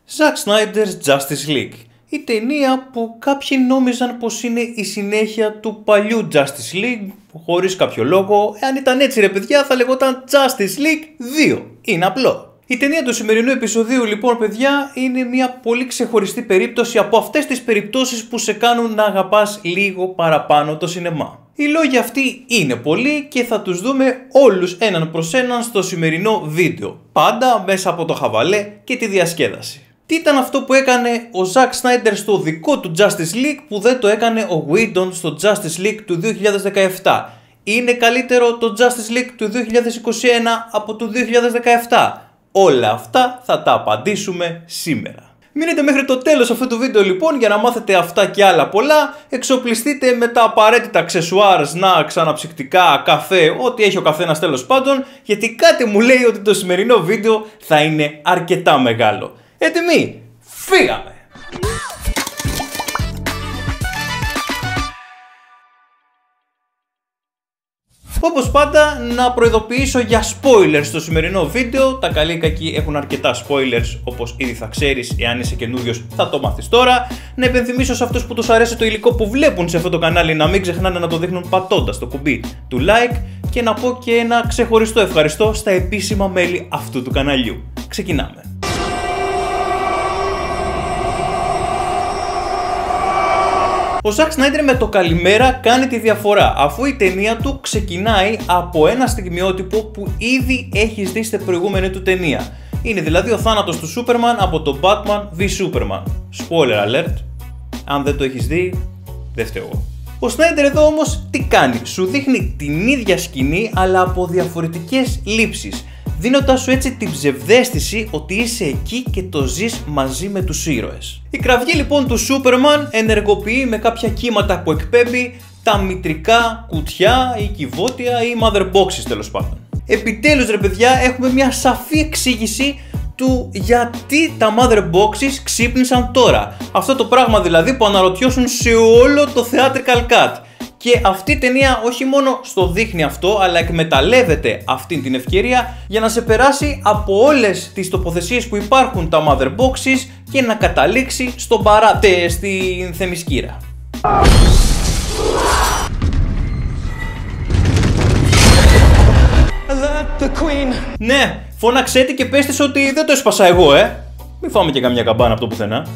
Zack Snyder's Justice League. Η ταινία που κάποιοι νόμιζαν πως είναι η συνέχεια του παλιού Justice League, χωρίς κάποιο λόγο. Εάν ήταν έτσι ρε παιδιά θα λεγόταν Justice League 2. Είναι απλό. Η ταινία του σημερινού επεισοδίου λοιπόν παιδιά είναι μια πολύ ξεχωριστή περίπτωση από αυτές τις περιπτώσεις που σε κάνουν να αγαπάς λίγο παραπάνω το σινεμά. Οι λόγοι αυτοί είναι πολλοί και θα τους δούμε όλους έναν προς έναν στο σημερινό βίντεο. Πάντα μέσα από το χαβαλέ και τη διασκέδαση. Τι ήταν αυτό που έκανε ο Zack Snyder στο δικό του Justice League που δεν το έκανε ο Whedon στο Justice League του 2017. Είναι καλύτερο το Justice League του 2021 από το 2017. Όλα αυτά θα τα απαντήσουμε σήμερα. Μείνετε μέχρι το τέλος αυτού του βίντεο λοιπόν για να μάθετε αυτά και άλλα πολλά. Εξοπλιστείτε με τα απαραίτητα αξεσουάρ, snacks, αναψυκτικά, καφέ, ό,τι έχει ο καθένας τέλος πάντων, γιατί κάτι μου λέει ότι το σημερινό βίντεο θα είναι αρκετά μεγάλο. Έτοιμοι, φύγαμε! Όπως πάντα να προειδοποιήσω για spoilers στο σημερινό βίντεο. Τα καλή ή κακή έχουν αρκετά spoilers, όπως ήδη θα ξέρεις. Εάν είσαι καινούριος θα το μάθεις τώρα. Να υπενθυμίσω σε αυτούς που τους αρέσει το υλικό που βλέπουν σε αυτό το κανάλι να μην ξεχνάνε να το δείχνουν πατώντας το κουμπί του like. Και να πω και ένα ξεχωριστό ευχαριστώ στα επίσημα μέλη αυτού του καναλιού. Ξεκινάμε. Ο Zack Snyder με το καλημέρα κάνει τη διαφορά, αφού η ταινία του ξεκινάει από ένα στιγμιότυπο που ήδη έχεις δει στην προηγούμενη του ταινία. Είναι δηλαδή ο θάνατος του Superman από το Batman v Superman. Spoiler alert, αν δεν το έχεις δει, δεν φταίω εγώ. Ο Snyder εδώ όμως τι κάνει, σου δείχνει την ίδια σκηνή αλλά από διαφορετικές λήψεις, δίνοντας σου έτσι την ψευδαίσθηση ότι είσαι εκεί και το ζεις μαζί με τους ήρωες. Η κραυγή λοιπόν του Superman ενεργοποιεί με κάποια κύματα που εκπέμπει τα μητρικά κουτιά ή κυβότια ή mother boxes τέλος πάντων. Επιτέλους ρε παιδιά έχουμε μια σαφή εξήγηση του γιατί τα mother boxes ξύπνησαν τώρα. Αυτό το πράγμα δηλαδή που αναρωτιώσουν σε όλο το theatrical cut. Και αυτή η ταινία όχι μόνο στο δείχνει αυτό, αλλά εκμεταλλεύεται αυτή την ευκαιρία για να σε περάσει από όλες τις τοποθεσίες που υπάρχουν τα mother boxes και να καταλήξει στον στην Θεμισκύρα. Ναι, φώναξέ τη και πες της ότι δεν το έσπασα εγώ, Μην φάμε και καμιά καμπάνα από το πουθενά.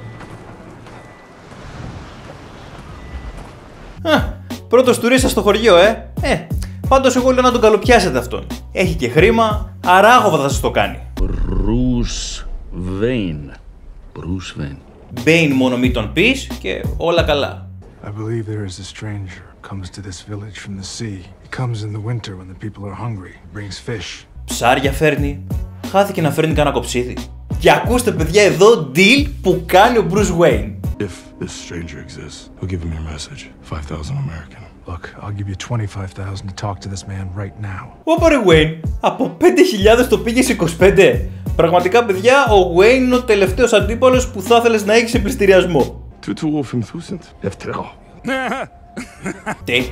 Πρώτος τουρίστας στο χωριό, Πάντως εγώ λέω να τον καλοπιάσετε αυτόν. Έχει και χρήμα, αράγωβα θα σας το κάνει. Bruce Wayne. Bruce Wayne. Bane μόνο μη τον πεις και όλα καλά. I believe there is a stranger who comes to this village from the sea. He comes in the winter when the people are hungry. Brings fish. Ψάρια φέρνει. Χάθηκε να φέρνει κανένα κοψίδι. Και ακούστε παιδιά εδώ deal που κάνει ο Bruce Wayne. If this stranger exists, I'll give him your message. 5,000 American. Look, I'll give you 25,000 to talk to this man right now. Ωπα ρε Wayne, από 5.000 το πήγες 25. Πραγματικά παιδιά, ο Wayne είναι ο τελευταίος αντίπαλος που θα ήθελες να έχεις σε πληστηριασμό. Δεύτερο. Τι?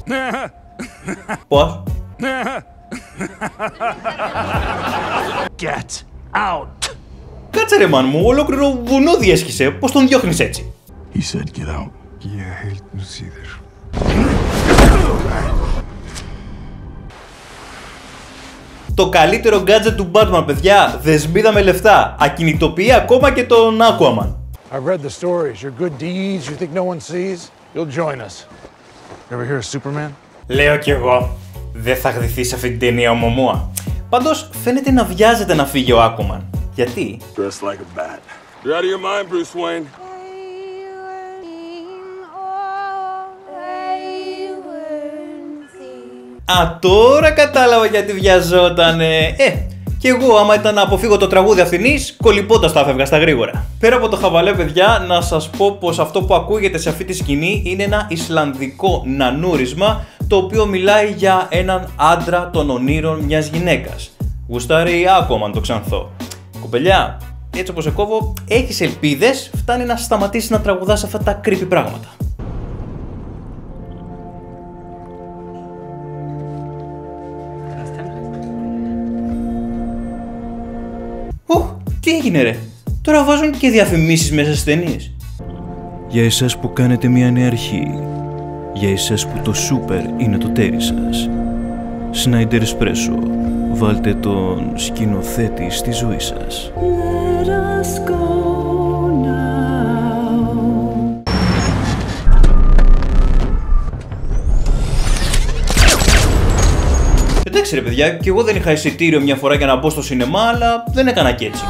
Πώς? Get out. Κάτσε ρε μαν μου, ολόκληρο βουνό διέσχισε. Πώς τον διώχνεις έτσι? He said get out. Yeah, he'll see there. Το καλύτερο gadget του Batman, παιδιά, δεσμίδα με λεφτά. Ακινητοποιεί ακόμα και τον Aquaman. I've read the stories. Your good deeds you think no one sees. You'll join us. Ever hear of Superman? Λέω κι εγώ. Δεν θα γδυθεί σε αυτή την ταινία ο Μωμούα. Πάντως φαίνεται να βιάζεται να φύγει ο Aquaman. Γιατί? Dressed like a bat. You're out of your mind, Bruce Wayne. Α, τώρα κατάλαβα γιατί βιαζότανε. Κι εγώ άμα ήταν να αποφύγω το τραγούδι αυθινής, κολυμπώντας τα έφευγα στα γρήγορα. Πέρα από το χαβαλέ παιδιά, να σας πω πως αυτό που ακούγεται σε αυτή τη σκηνή είναι ένα ισλανδικό νανούρισμα, το οποίο μιλάει για έναν άντρα των ονείρων μιας γυναίκας. Γουστάρει Aquaman το ξανθό. Κοπελιά, έτσι όπως σε κόβω, έχεις ελπίδες, φτάνει να σταματήσεις να τραγουδάς αυτά τα creepy πράγματα. Τι έγινε ρε? Τώρα βάζουν και διαφημίσεις μέσα στις ταινίες. Για εσάς που κάνετε μια νέα αρχή. Για εσάς που το σούπερ είναι το τέρι σας. Snyder Espresso. Βάλτε τον σκηνοθέτη στη ζωή σας. Let us go now. Εντάξει ρε παιδιά, και εγώ δεν είχα εισιτήριο μια φορά για να μπω στο σινεμά, αλλά δεν έκανα και έτσι.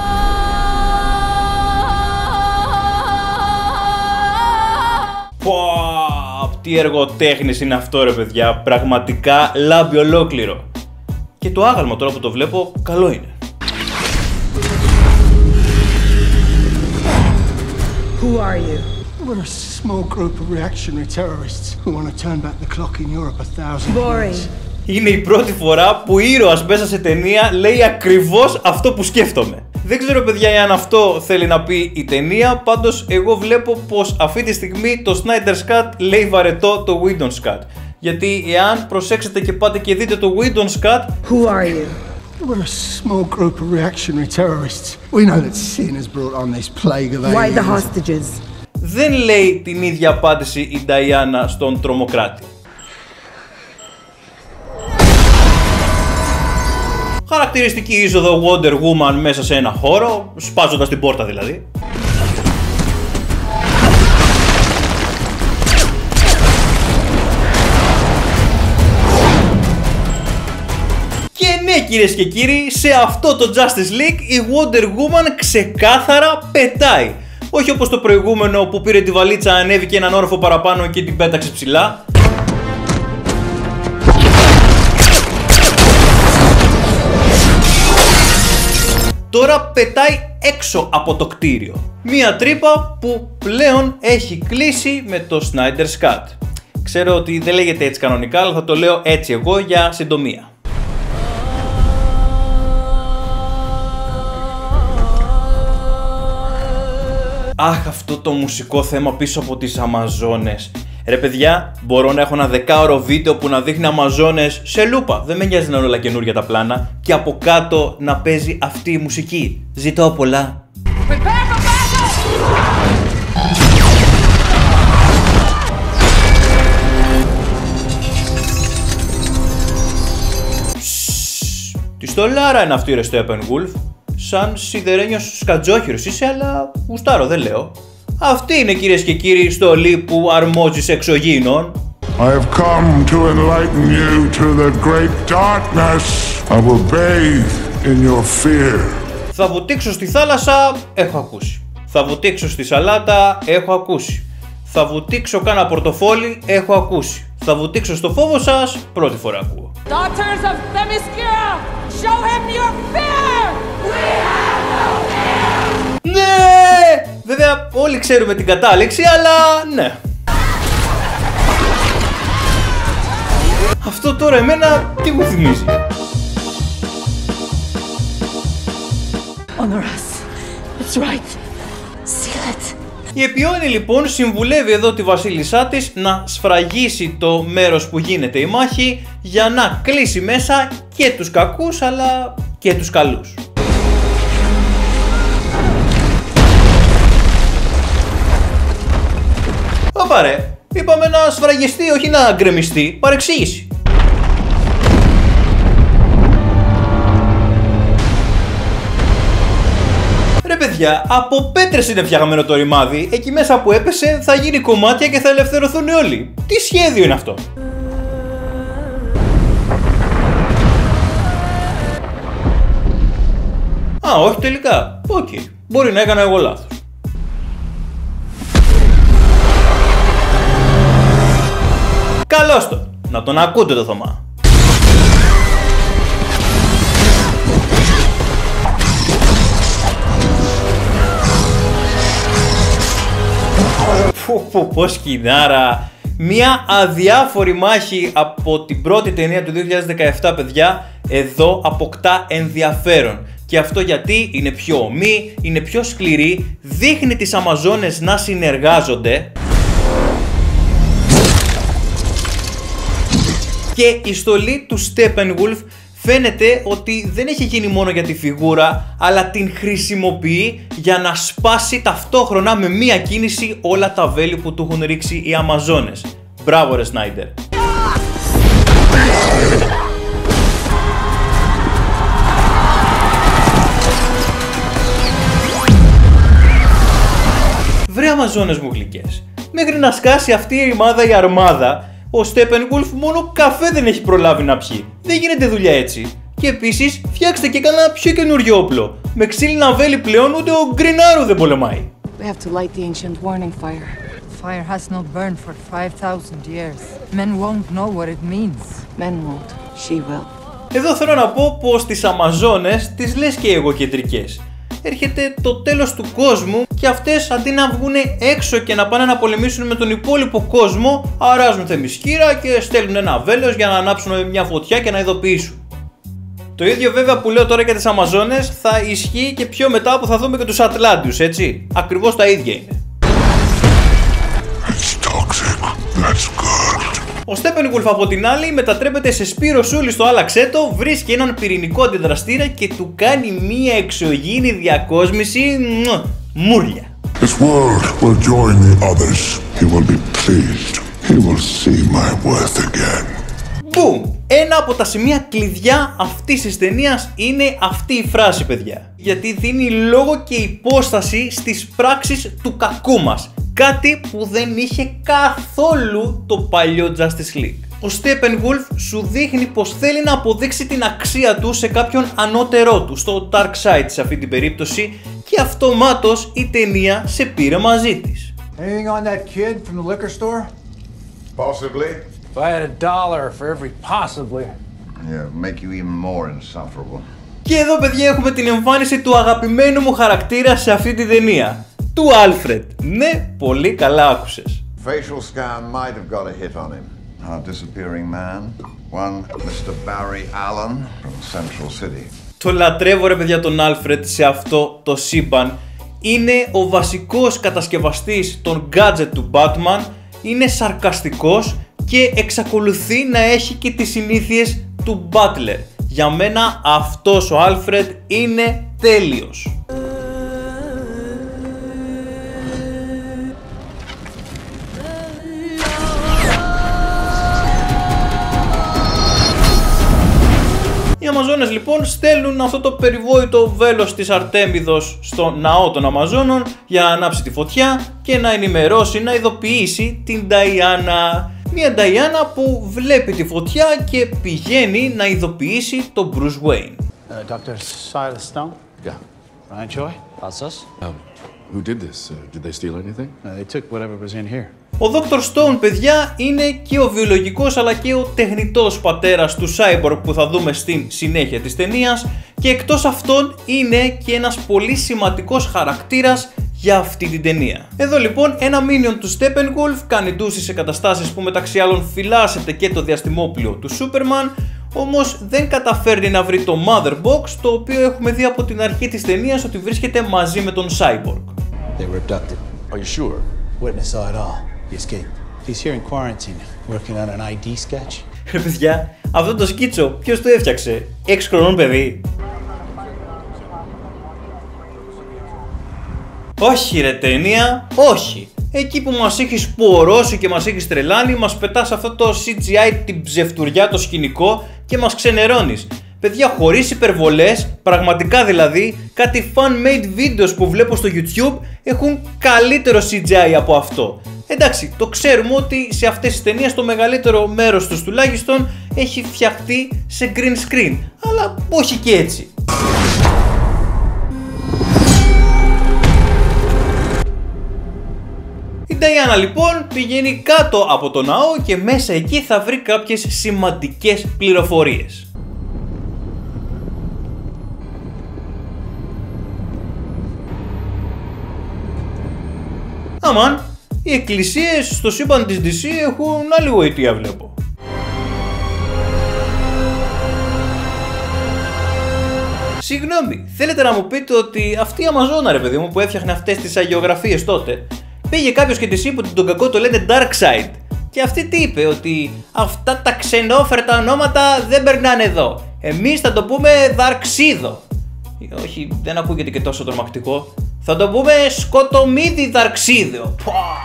Τι εργοτέχνης είναι αυτό ρε παιδιά, πραγματικά λάμπει ολόκληρο. Και το άγαλμα τώρα που το βλέπω, καλό είναι. Who are you? We're a small group of reactionary terrorists who want to turn back the clock in Europe 1,000 Boring. years. Είναι η πρώτη φορά που ήρωας μέσα σε ταινία λέει ακριβώς αυτό που σκέφτομαι. Δεν ξέρω παιδιά αν αυτό θέλει να πει η ταινία, πάντως εγώ βλέπω πως αυτή τη στιγμή το Snyder's Cut λέει βαρετό το Whedon's Cut. Γιατί εάν προσέξετε και πάτε και δείτε το Whedon's Cut... Who are you? We're a small group of reactionary terrorists. We know that sin has brought on this plague of aliens. Why the hostages? Δεν λέει την ίδια απάντηση η Νταϊάννα στον τρομοκράτη. Χαρακτηριστική είσοδο Wonder Woman μέσα σε ένα χώρο, σπάζοντας την πόρτα δηλαδή. Και ναι κυρίες και κύριοι, σε αυτό το Justice League η Wonder Woman ξεκάθαρα πετάει. Όχι όπως το προηγούμενο που πήρε τη βαλίτσα, ανέβηκε έναν όροφο παραπάνω και την πέταξε ψηλά. Τώρα πετάει έξω από το κτίριο. Μία τρύπα που πλέον έχει κλείσει με το Snyder's Cut. Ξέρω ότι δεν λέγεται έτσι κανονικά, αλλά θα το λέω έτσι εγώ για συντομία. Αχ, αυτό το μουσικό θέμα πίσω από τις Αμαζόνες. Ρε παιδιά, μπορώ να έχω ένα 10ωρο βίντεο που να δείχνει Αμαζόνες σε λούπα. Δεν με νοιάζει να είναι όλα καινούργια τα πλάνα. Και από κάτω να παίζει αυτή η μουσική. Ζητώ πολλά. Τι στολάρα είναι αυτή ρε Steppenwolf. Σαν σιδερένιος σκατζόχυρος είσαι, αλλά γουστάρω, δεν λέω. Αυτή είναι κυρίες και κύριοι στολή που αρμόζεις εξωγήινων. I have come to enlighten you to the great darkness. I will bathe in your fear. Θα βουτήξω στη θάλασσα, έχω ακούσει. Θα βουτήξω στη σαλάτα, έχω ακούσει. Θα βουτήξω κάνα πορτοφόλι, έχω ακούσει. Θα βουτήξω στο φόβο σας, πρώτη φορά ακούω. Daughters of Themyscira, show him your fear! We have no fear! Ναι! Βέβαια όλοι ξέρουμε την κατάληξη, αλλά ναι. Αυτό τώρα εμένα τι μου θυμίζει. Honor us. That's right. Seal it. Η Επιόνη λοιπόν συμβουλεύει εδώ τη βασίλισσά της να σφραγίσει το μέρος που γίνεται η μάχη για να κλείσει μέσα και τους κακούς αλλά και τους καλούς. Όπα ρε, είπαμε να σφραγιστεί όχι να γκρεμιστεί, παρεξήγηση. Ρε παιδιά, από πέτρες είναι φτιαγμένο το ρημάδι, εκεί μέσα που έπεσε θα γίνει κομμάτια και θα ελευθερωθούν όλοι. Τι σχέδιο είναι αυτό? Α, όχι τελικά. Οκ. Μπορεί να έκανα εγώ λάθος. Καλώς το. Να τον ακούτε το Θωμά. Πω σκηνάρα. Μια αδιάφορη μάχη από την πρώτη ταινία του 2017 παιδιά. Εδώ αποκτά ενδιαφέρον. Και αυτό γιατί είναι πιο ομή, είναι πιο σκληρή, δείχνει τις Αμαζόνες να συνεργάζονται. Και η στολή του Steppenwolf Φαίνεται ότι δεν έχει γίνει μόνο για τη φιγούρα, αλλά την χρησιμοποιεί για να σπάσει ταυτόχρονα με μία κίνηση όλα τα βέλη που του έχουν ρίξει οι Αμαζόνες. Μπράβο ρε Σνάιντερ. Βρε Αμαζόνες μου γλυκές, μέχρι να σκάσει αυτή η ρημάδα η αρμάδα, ο Στέπενγουλφ μόνο καφέ δεν έχει προλάβει να πιει. Δεν γίνεται δουλειά έτσι. Και επίσης φτιάξτε και κανένα πιο καινούριο όπλο. Με ξύλινα βέλη πλέον ούτε ο Γκρινάρου δεν πολεμάει. We have to light the ancient warning fire. Fire has not burned for 5,000 years. Men won't know what it means. Men won't. She will. Εδώ θέλω να πω πως τις Αμαζόνες τις λες και εγωκεντρικές. Έρχεται το τέλος του κόσμου και αυτές αντί να βγουν έξω και να πάνε να πολεμήσουν με τον υπόλοιπο κόσμο, αράζουν θεμισχύρα και στέλνουν ένα βέλος για να ανάψουν μια φωτιά και να ειδοποιήσουν. Το ίδιο βέβαια που λέω τώρα για τις Αμαζόνες θα ισχύει και πιο μετά που θα δούμε και τους Ατλάντιους, έτσι. Ακριβώς τα ίδια είναι. Ο Στέπενγουλφ από την άλλη μετατρέπεται σε Σπύρο Σούλη στο Άλλαξέτο, βρίσκει έναν πυρηνικό αντιδραστήρα και του κάνει μία εξωγήινη διακόσμηση μούρια. This world will join the others. He will be pleased. He will see my worth again. Boom! Ένα από τα σημεία κλειδιά αυτής της ταινίας είναι αυτή η φράση, παιδιά. Γιατί δίνει λόγο και υπόσταση στις πράξεις του κακού μας. Κάτι που δεν είχε καθόλου το παλιό Justice League. Ο Στέπενγουλφ σου δείχνει πως θέλει να αποδείξει την αξία του σε κάποιον ανώτερό του, στο Darkseid σε αυτή την περίπτωση, και αυτομάτως η ταινία σε πήρε μαζί της. Anything on that kid from the liquor store? Possibly. If I had $1 for every possibly. Yeah, make you even more insufferable. Και εδώ, παιδιά, έχουμε την εμφάνιση του αγαπημένου μου χαρακτήρα σε αυτή την ταινία. Του Alfred. Ναι, πολύ καλά άκουσες. Facial scan might have got a hit on him. Our disappearing man. One Mr. Barry Allen from Central City. Το λατρεύω ρε παιδιά τον Alfred σε αυτό το σύμπαν. Είναι ο βασικός κατασκευαστής των gadget του Batman. Είναι σαρκαστικός και εξακολουθεί να έχει και τις συνήθειες του Butler. Για μένα αυτός ο Alfred είναι τέλειος. Οι Αμαζόνες λοιπόν στέλνουν αυτό το περιβόητο βέλος της Αρτέμιδος στο ναό των Αμαζόνων για να ανάψει τη φωτιά και να ενημερώσει, να ειδοποιήσει την Νταϊάννα. Μια Νταϊάννα που βλέπει τη φωτιά και πηγαίνει να ειδοποιήσει τον Bruce Wayne. Dr. Silas Stone? Yeah. Ryan Choi? That's us. Who did this? Did they steal anything? They took whatever was in here. Ο Dr. Stone, παιδιά, είναι και ο βιολογικός αλλά και ο τεχνητός πατέρας του Cyborg που θα δούμε στην συνέχεια της ταινίας, και εκτός αυτών είναι και ένας πολύ σημαντικός χαρακτήρας για αυτή την ταινία. Εδώ λοιπόν ένα minion του Steppenwolf κάνει ντούση σε καταστάσεις που μεταξύ άλλων φυλάσσεται και το διαστημόπλιο του Superman, όμως δεν καταφέρνει να βρει το Mother Box, το οποίο έχουμε δει από την αρχή της ταινίας ότι βρίσκεται μαζί με τον Cyborg. They were abducted. Are you sure? Witness saw it all. He escaped. He's here in quarantine, working on an ID sketch. Ρε παιδιά, αυτό το σκίτσο ποιος το έφτιαξε? 6 χρονών παιδί? Όχι ρε ταινία, όχι. Εκεί που μας έχεις πορώσει και μας έχεις τρελάνει, μας πετάς αυτό το CGI, την ψευτουριά, το σκηνικό και μας ξενερώνεις. Παιδιά, χωρίς υπερβολές, πραγματικά δηλαδή, κάτι fan-made videos που βλέπω στο YouTube έχουν καλύτερο CGI από αυτό. Εντάξει, το ξέρουμε ότι σε αυτές τις ταινίες το μεγαλύτερο μέρος τους τουλάχιστον έχει φτιαχτεί σε green screen, αλλά όχι και έτσι. Η Νταϊάννα λοιπόν πηγαίνει κάτω από το ναό και μέσα εκεί θα βρει κάποιες σημαντικές πληροφορίες. Αμάν, οι εκκλησίες στο σύμπαν της DC έχουν άλλη γοητεία βλέπω. Συγγνώμη, θέλετε να μου πείτε ότι αυτή η Αμαζόνα ρε παιδί μου που έφτιαχνε αυτές τις αγιογραφίες τότε, πήγε κάποιος και της είπε ότι τον κακό το λένε Darkseid, και αυτή τι είπε? Ότι αυτά τα ξενόφερτα ονόματα δεν περνάνε εδώ. Εμείς θα το πούμε Δαρξίδο. Όχι, δεν ακούγεται και τόσο τρομακτικό. Θα το πούμε Σκοτομίδι Δαρξίδιο.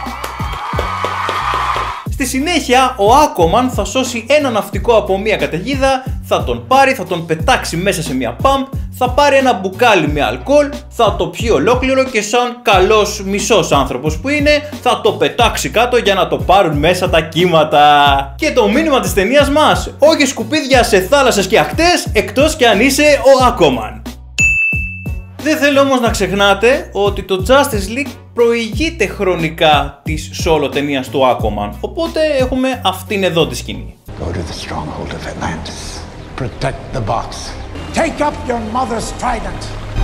Στη συνέχεια, ο Aquaman θα σώσει ένα ναυτικό από μια καταιγίδα, θα τον πάρει, θα τον πετάξει μέσα σε μια πάμπ, θα πάρει ένα μπουκάλι με αλκοόλ, θα το πιει ολόκληρο και σαν καλός μισός άνθρωπος που είναι, θα το πετάξει κάτω για να το πάρουν μέσα τα κύματα. Και το μήνυμα της ταινίας μας, όχι σκουπίδια σε θάλασσες και ακτές, εκτός και αν είσαι ο Aquaman. Δεν θέλω όμως να ξεχνάτε ότι το Justice League προηγείται χρονικά της solo ταινίας του Aquaman, οπότε έχουμε αυτήν εδώ τη σκηνή. Go to the stronghold of Atlantis. Protect the box. Take up your mother's trident.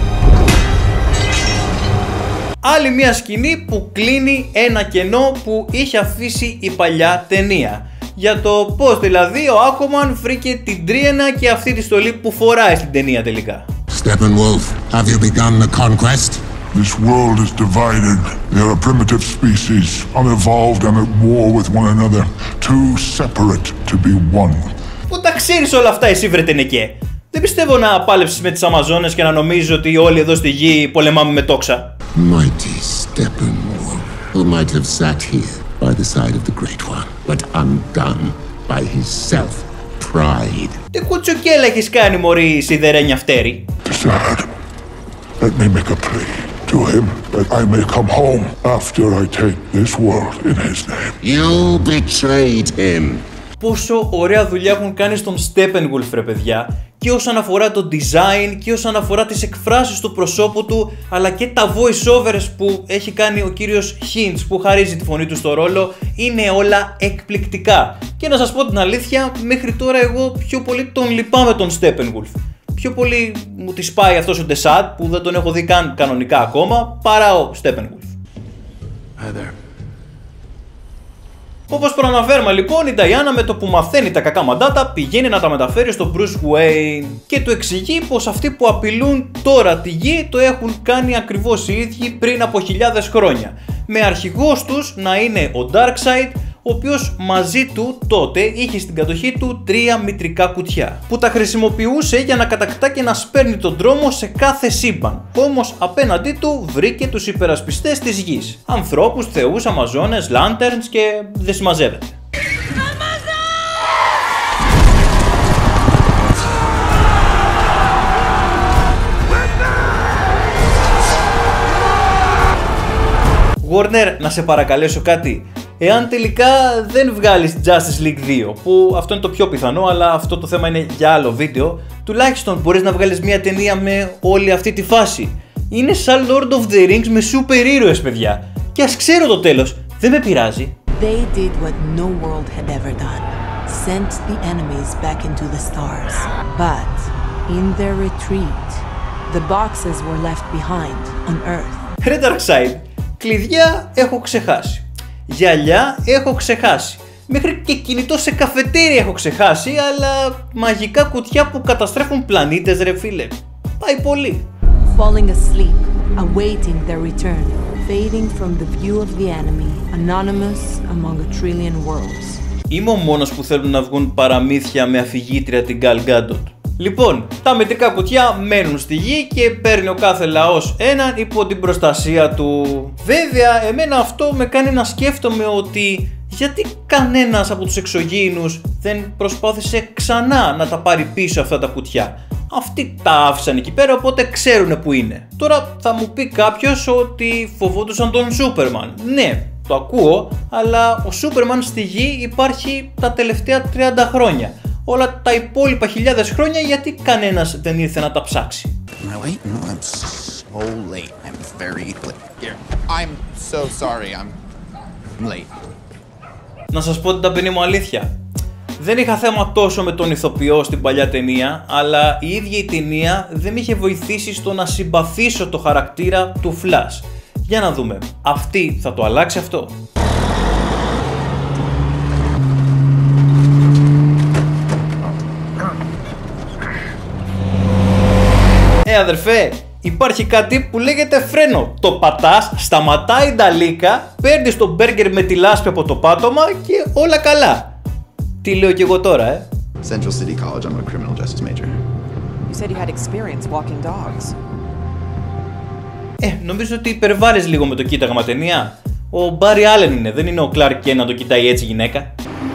Άλλη μια σκηνή που κλείνει ένα κενό που είχε αφήσει η παλιά ταινία. Για το πώς δηλαδή ο Aquaman βρήκε την τρίαινα και αυτή τη στολή που φοράει στην ταινία τελικά. Steppenwolf, have you begun the conquest? This world is divided. There are primitive species, unevolved and at war with one another. Too separate to be one. Πού τα ξέρεις όλα αυτά εσύ βρε τενεκέ? Δεν πιστεύω να πάλεψεις με τις Αμαζόνες και να νομίζεις ότι όλοι εδώ στη γη πολεμάμε με τόξα. Mighty Steppenwolf, who might have sat here by the side of the Great One, but undone by his self-pride. Τι κουτσουκέλα έχεις κάνει μωρή σιδερένια φτέρι? Decide. Let me make a plea to him that I may come home after I take this world in his name. You betrayed him. Πόσο ωραία δουλειά έχουν κάνει στον Steppenwolf ρε παιδιά, και όσον αφορά το design και όσον αφορά τις εκφράσεις του προσώπου του, αλλά και τα voice-overs που έχει κάνει ο κύριος Hinch που χαρίζει τη φωνή του στο ρόλο, είναι όλα εκπληκτικά. Και να σας πω την αλήθεια, μέχρι τώρα εγώ πιο πολύ τον λυπάμαι τον Steppenwolf. Πιο πολύ μου τη σπάει αυτός ο Desad που δεν τον έχω δει καν κανονικά ακόμα, παρά ο Steppenwolf. Hi there. Όπως προαναφέρουμε λοιπόν, η Diana με το που μαθαίνει τα κακά μαντάτα πηγαίνει να τα μεταφέρει στον Bruce Wayne και του εξηγεί πως αυτοί που απειλούν τώρα τη γη το έχουν κάνει ακριβώς οι ίδιοι πριν από χιλιάδες χρόνια, με αρχηγός τους να είναι ο Darkseid, ο οποίος μαζί του τότε είχε στην κατοχή του 3 μητρικά κουτιά που τα χρησιμοποιούσε για να κατακτά και να σπέρνει τον δρόμο σε κάθε σύμπαν. Όμως απέναντί του βρήκε τους υπερασπιστές της γης, ανθρώπους, θεούς, αμαζόνες, lanterns και δεν συμμαζεύεται. Warner, να σε παρακαλέσω κάτι. Εάν τελικά δεν βγάλεις Justice League 2, που αυτό είναι το πιο πιθανό, αλλά αυτό το θέμα είναι για άλλο βίντεο, τουλάχιστον μπορείς να βγάλεις μια ταινία με όλη αυτή τη φάση. Είναι σαν Lord of the Rings με σούπερ ήρωες, παιδιά. Και ας ξέρω το τέλος, δεν με πειράζει. They did what no world had ever done. Sent the enemies back into the stars. But in their retreat, the boxes were left behind on Earth. Ρε Darkseid, κλειδιά έχω ξεχάσει. Γυαλιά έχω ξεχάσει. Μέχρι και κινητό σε καφετέρια έχω ξεχάσει, αλλά μαγικά κουτιά που καταστρέφουν πλανήτες ρε φίλε. Πάει πολύ. Falling asleep, awaiting their return, fading from the view of the enemy, anonymous among a trillion worlds. Είμαι ο μόνος που θέλουν να βγουν παραμύθια με αφηγήτρια την Gal Gadot. Λοιπόν, τα μετρικά κουτιά μένουν στη γη και παίρνει ο κάθε λαός έναν υπό την προστασία του. Βέβαια, εμένα αυτό με κάνει να σκέφτομαι ότι γιατί κανένας από τους εξωγήινους δεν προσπάθησε ξανά να τα πάρει πίσω αυτά τα κουτιά. Αυτοί τα άφησαν εκεί πέρα, οπότε ξέρουν που είναι. Τώρα θα μου πει κάποιος ότι φοβόντουσαν τον Σούπερμαν. Ναι, το ακούω, αλλά ο Σούπερμαν στη γη υπάρχει τα τελευταία 30 χρόνια. Όλα τα υπόλοιπα χιλιάδες χρόνια γιατί κανένας δεν ήρθε να τα ψάξει. Am I late? No, I'm so late. I'm very late. Here. I'm so sorry. I'm late. Να σας πω την ταπεινή μου αλήθεια. Δεν είχα θέμα τόσο με τον ηθοποιό στην παλιά ταινία, αλλά η ίδια η ταινία δεν με είχε βοηθήσει στο να συμπαθήσω το χαρακτήρα του Flash. Για να δούμε, αυτή θα το αλλάξει αυτό? Αδερφέ, υπάρχει κάτι που λέγεται φρένο. Το πατάς, σταματάει η νταλίκα, παίρνεις το μπέργκερ με τη λάσπη από το πάτωμα και όλα καλά. Τι λέω κι εγώ τώρα, Central City College, I'm a criminal justice major. You said you had experience walking dogs. Νομίζω ότι υπερβάλλεις λίγο με το κοίταγμα ταινία. Ο Μπάρι Άλεν είναι, δεν είναι ο Κλάρκ Κέντ να το κοιτάει έτσι γυναίκα.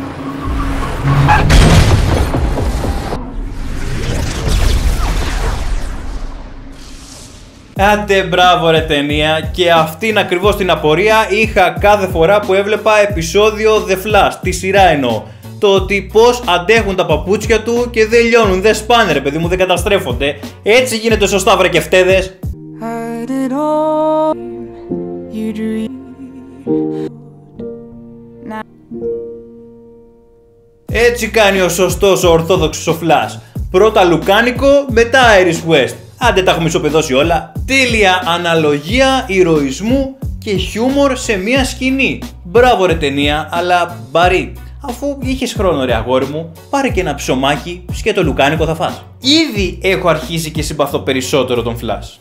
Άντε μπράβο ρε ταινία, και αυτήν ακριβώς την απορία είχα κάθε φορά που έβλεπα επεισόδιο The Flash, τη σειρά εννοώ. Το ότι πως αντέχουν τα παπούτσια του και δεν λιώνουν, δεν σπάνε ρε παιδί μου, δεν καταστρέφονται. Έτσι γίνεται σωστά βρε και φταίδες. Έτσι κάνει ο σωστός, ο ορθόδοξος ο Flash. Πρώτα λουκάνικο, μετά Iris West. Άντε τα έχουμε ισοπεδώσει όλα. Τέλεια αναλογία, ηρωισμού και χιούμορ σε μία σκηνή. Μπράβο ρε ταινία, αλλά Μπαρί, αφού είχες χρόνο ρε αγόρι μου, πάρε και ένα ψωμάκι, σκέτο λουκάνικο θα φας. Ήδη έχω αρχίσει και συμπαθώ περισσότερο τον Flash.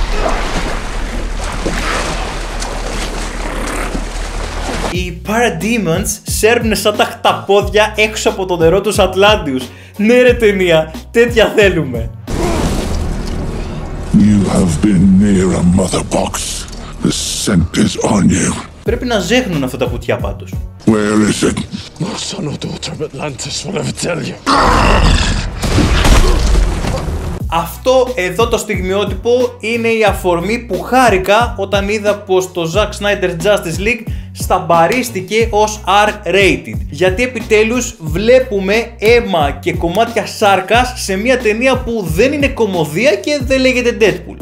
Οι Parademons σέρνουν σαν τα χταπόδια έξω από το νερό τους Ατλάντιους. Ναι ρε ταινία, τέτοια θέλουμε. You have been near a mother box. The scent is on you. Πρέπει να ζέχνουν αυτά τα κουτιά πάντως. Where is it? No son or daughter of Atlantis will ever tell you. Αυτό εδώ το στιγμιότυπο είναι η αφορμή που χάρηκα όταν είδα πως το Zack Snyder Justice League σταμπαρίστηκε ως R-rated. Γιατί επιτέλους βλέπουμε αίμα και κομμάτια σάρκας σε μια ταινία που δεν είναι κωμωδία και δεν λέγεται Deadpool.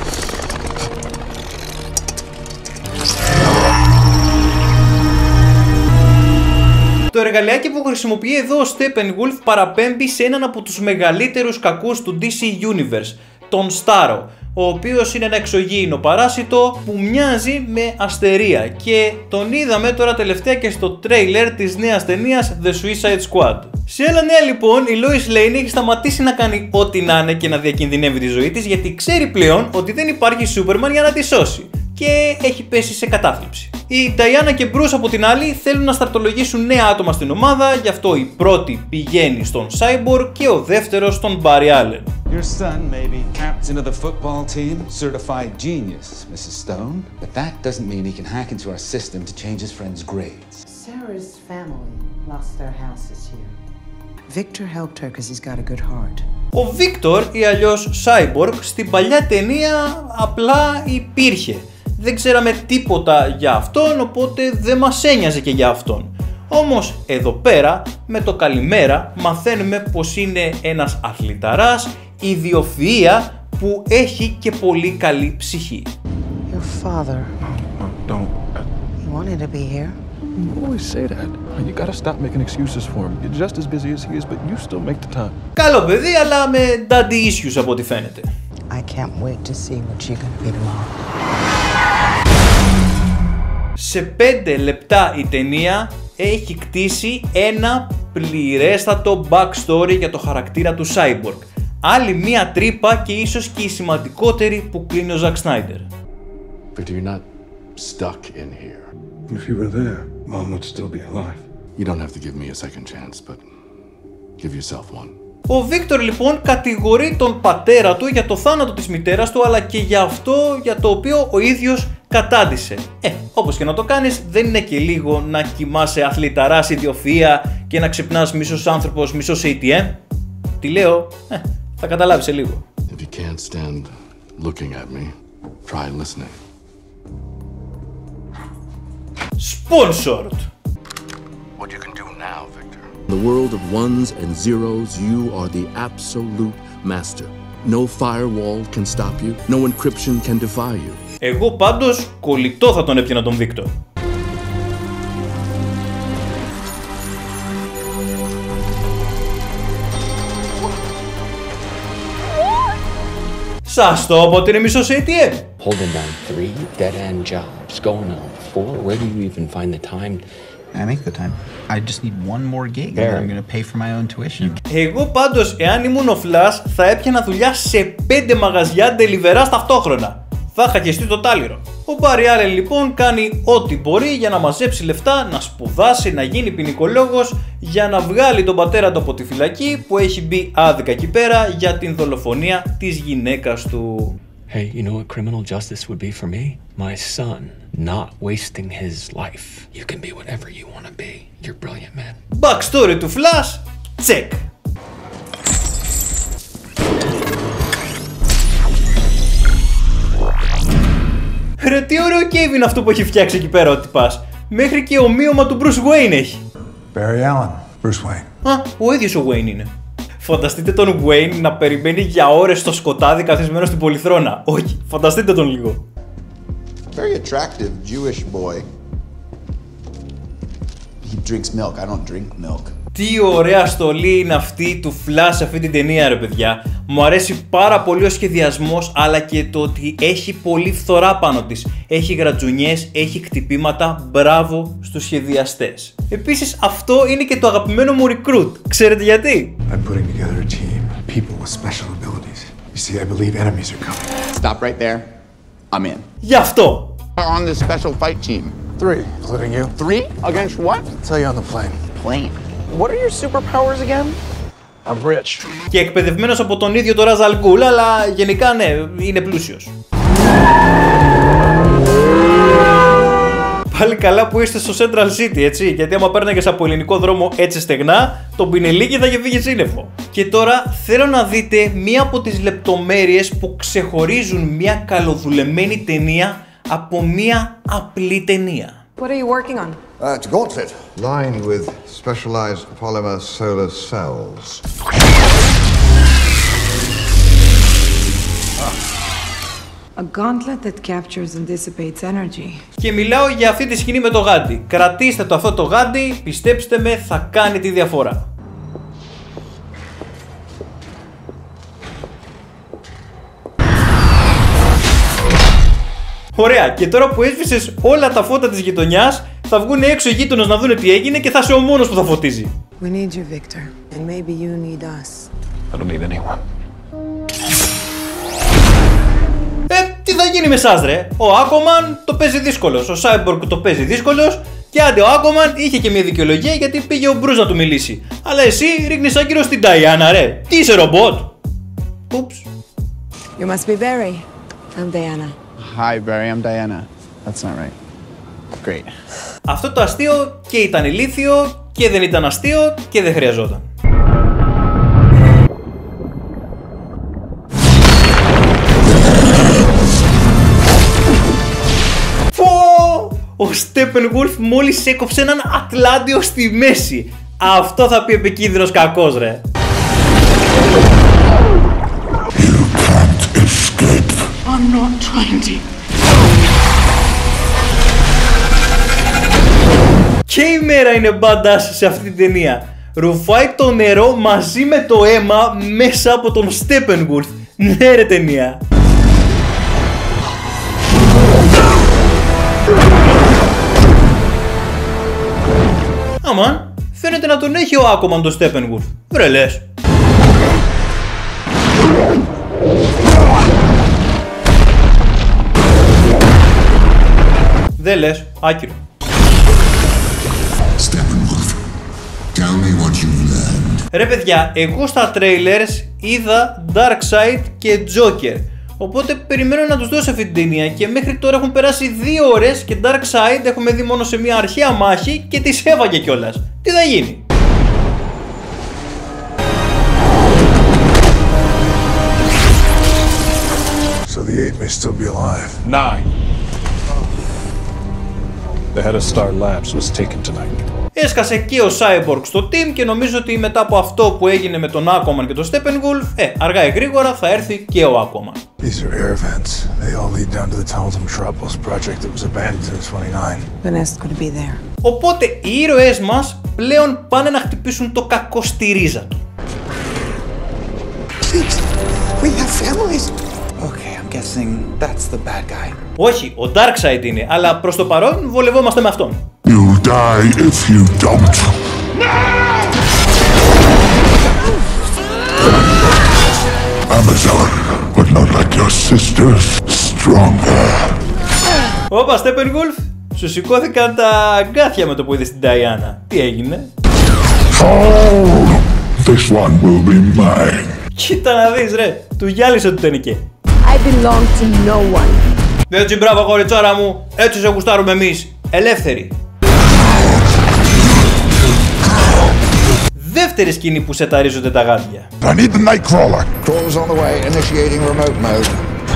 Το εργαλειάκι που χρησιμοποιεί εδώ ο Steppenwolf παραπέμπει σε έναν από τους μεγαλύτερους κακούς του DC Universe, τον Starro, ο οποίος είναι ένα εξωγήινο παράσιτο που μοιάζει με αστερία και τον είδαμε τώρα τελευταία και στο τρέιλερ της νέας ταινίας The Suicide Squad. Σε άλλα νέα λοιπόν, η Lois Lane έχει σταματήσει να κάνει ό,τι να είναι και να διακινδυνεύει τη ζωή της, γιατί ξέρει πλέον ότι δεν υπάρχει Superman για να τη σώσει και έχει πέσει σε κατάθλιψη. Η Diana και Bruce από την άλλη θέλουν να σταρτολογήσουν νέα άτομα στην ομάδα, γι' αυτό η πρώτη πηγαίνει στον Cyborg και ο δεύτερος στον Barry Allen. Your son may be captain of the football team, certified genius, Mrs. Stone, but that doesn't mean he can hack into our system to change his friends' grades. Sarah's family lost their houses here. Victor helped her because he's got a good heart. Ο Victor ή αλλιώς Cyborg στην παλιά ταινία απλά υπήρχε. Δεν ξέραμε τίποτα για αυτόν, οπότε δεν μας ένοιαζε και για αυτόν. Όμως εδώ πέρα με το καλημέρα μαθαίνουμε πως είναι ένας αθληταράς, ιδιοφυΐα που έχει και πολύ καλή ψυχή. Your father. Don't. He wanted to be here. You always say that. You gotta stop making excuses for him. You're just as busy as he is, but you still make the time. Καλό παιδί, αλλά με daddy issues από ό,τι φαίνεται. I can't wait to see what you're gonna be tomorrow. Σε 5 λεπτά η ταινία έχει κτίσει ένα πληρέστατο backstory για το χαρακτήρα του Cyborg. Άλλη μία τρύπα και ίσως και η σημαντικότερη που κλείνει ο Zack Snyder. Victor, you're not stuck in here. If you were there, Mom would still be alive. You don't have to give me a second chance, but give yourself one. Ο Βίκτορ λοιπόν κατηγορεί τον πατέρα του για το θάνατο της μητέρας του, αλλά και για αυτό για το οποίο ο ίδιος κατάντησε. Όπως και να το κάνεις, δεν είναι και λίγο να κοιμάσαι αθληταράς ιδιοφυΐα και να ξυπνάς μισός άνθρωπος, μισός ATM. Τι λέω, θα καταλάβεις σε λίγο. If you can't stand looking at me, try listening. Sponsored. What you can do now, Victor. In the world of ones and zeros, you are the absolute master. No firewall can stop you. No encryption can defy you. Εγώ πάντως κολλητό θα τον έπιανα τον Βίκτορ. Σας το πω ότι είναι μισός ATM. Holding down 3 dead-end jobs, going on 4. Where do you even find the time? I make the time. I just need one more gig and I'm going to pay for my own tuition. Εγώ πάντως, εάν ήμουν ο Flash, θα έπιανα δουλειά σε 5 μαγαζιά ντελιβεράς ταυτόχρονα. θα χακιστεί το τάλιρο. Ο Μπάρι Άλεν λοιπόν κάνει ό,τι μπορεί για να μαζέψει λεφτά, να σπουδάσει, να γίνει ποινικολόγος, για να βγάλει τον πατέρα του από τη φυλακή που έχει μπει άδικα εκεί πέρα για την δολοφονία της γυναίκας του. Hey, you know what criminal justice would be for me? My son not wasting his life. You can be whatever you want to be. You're brilliant, man. Backstory του Flash, check. Ρε τι ωραίο cave είναι αυτό που έχει φτιάξει εκεί πέρα ότι πας. Μέχρι και ομοίωμα του Bruce Wayne έχει. Barry Allen, Bruce Wayne. Α, ο ίδιος ο Wayne είναι. Φανταστείτε τον Wayne να περιμένει για ώρες στο σκοτάδι καθισμένο στην πολυθρόνα. Όχι, φανταστείτε τον λίγο. Very attractive Jewish boy. He drinks milk. I don't drink milk. Τι ωραία στολή είναι αυτή του Flash σε αυτή την ταινία ρε παιδιά. Μου αρέσει πάρα πολύ ο σχεδιασμός αλλά και το ότι έχει πολύ φθορά πάνω της. Έχει γρατζουνιές, έχει χτυπήματα, μπράβο στους σχεδιαστές. Επίσης αυτό είναι και το αγαπημένο μου recruit. Ξέρετε γιατί? I'm putting together a team, people with special abilities. You see, I believe enemies are coming. Stop right there. I'm in. Γι' αυτό. On this special fight team. 3, including you. 3 against what? I'll tell you on the plane. Plane. What are your superpowers again? I'm rich. Και εκπαιδευμένος από τον ίδιο τον Ra's al Ghul, αλλά γενικά ναι, είναι πλούσιος. Πάλι καλά που είστε στο Central City, έτσι, γιατί άμα παίρναγες από ελληνικό δρόμο έτσι στεγνά, το πινελίκι θα είχε φύγει σύννεφο. Και τώρα θέλω να δείτε μία από τις λεπτομέρειες που ξεχωρίζουν μία καλοδουλεμένη ταινία από μία απλή ταινία. What are you working on? It's a gauntlet lined with specialized polymer solar cells. A gauntlet that captures and dissipates energy. Και μιλάω για αυτή τη σκηνή με το γάντι. Κρατήστε το αυτό το γάντι, πιστέψτε με, θα κάνει τη διαφορά. Ωραία, και τώρα που έσβησες όλα τα φώτα της γειτονιάς, θα βγουν έξω οι γείτονες να δουν τι έγινε και θα είσαι ο μόνος που θα φωτίζει. We need you, Victor. And maybe you need us. I don't need anyone. Τι θα γίνει με εσάς ρε? Ο Aquaman το παίζει δύσκολος, ο Cyborg το παίζει δύσκολος και άντε ο Aquaman είχε και μια δικαιολογία γιατί πήγε ο Bruce να του μιλήσει. Αλλά εσύ ρίχνεις άκυρο στην Diana ρε. Τι είσαι ρομπότ? Oops. You must be Barry. I'm Diana. Hi, Barry. I'm Diana. That's not right. Great. Αυτό το αστείο και ήταν ηλίθιο και δεν ήταν αστείο και δεν χρειαζόταν. Ο Steppenwolf μόλις έκοψε έναν Ατλάντιο στη μέση. Αυτό θα πει επικίνδυνος κακός ρε. I'm not trying to. Και η μέρα είναι badass σε αυτή την ταινία. Ρουφάει το νερό μαζί με το αίμα μέσα από τον Steppenwolf. Ναι ρε ταινία. Αμάν, φαίνεται να τον έχει ο Aquaman το Steppenwolf. Βρε λες. Δεν λες, άκυρο. Steppenwolf, tell me what you've learned. Ρε παιδιά, εγώ στα trailers είδα Darkseid και Joker. Οπότε περιμένω να τους δώσω αυτή την ταινία και μέχρι τώρα έχουν περάσει 2 ώρες και Darkseid έχουμε δει μόνο σε μια αρχαία μάχη και τις έβαγε κιόλας. Τι θα γίνει? So the 8 may still be alive. 9. The head of Star Labs was taken tonight. Έσκασε και ο Cyborg στο team και νομίζω ότι μετά από αυτό που έγινε με τον Aquaman και τον Steppenwolf, αργά ή γρήγορα θα έρθει και ο Aquaman. These are air vents. They all lead down to the tunnels of Metropolis project that was abandoned in 29. The nest could be there. Οπότε οι ήρωές μας πλέον πάνε να χτυπήσουν το κακό στη ρίζα του. Please, we have families. Okay, I'm guessing that's the bad guy. Όχι, ο Darkseid είναι, αλλά προς το παρόν βολευόμαστε με αυτόν. You'll die if you don't. Amazon, but not like your sisters. stronger. Όπα, Steppenwolf, σου σηκώθηκαν τα αγκάθια με το που είδες την Diana. Τι έγινε? Oh, this one will be mine. Κοίτα να δεις ρε, του γυάλισε του τενικέ. I belong to no one. Έτσι μπράβο κοριτσάρα μου, έτσι σε γουστάρουμε εμείς, ελεύθεροι. Δεύτερη σκηνή που σεταρίζονται τα γάντια. I need the Nightcrawler. Crawler's on the way, initiating remote mode.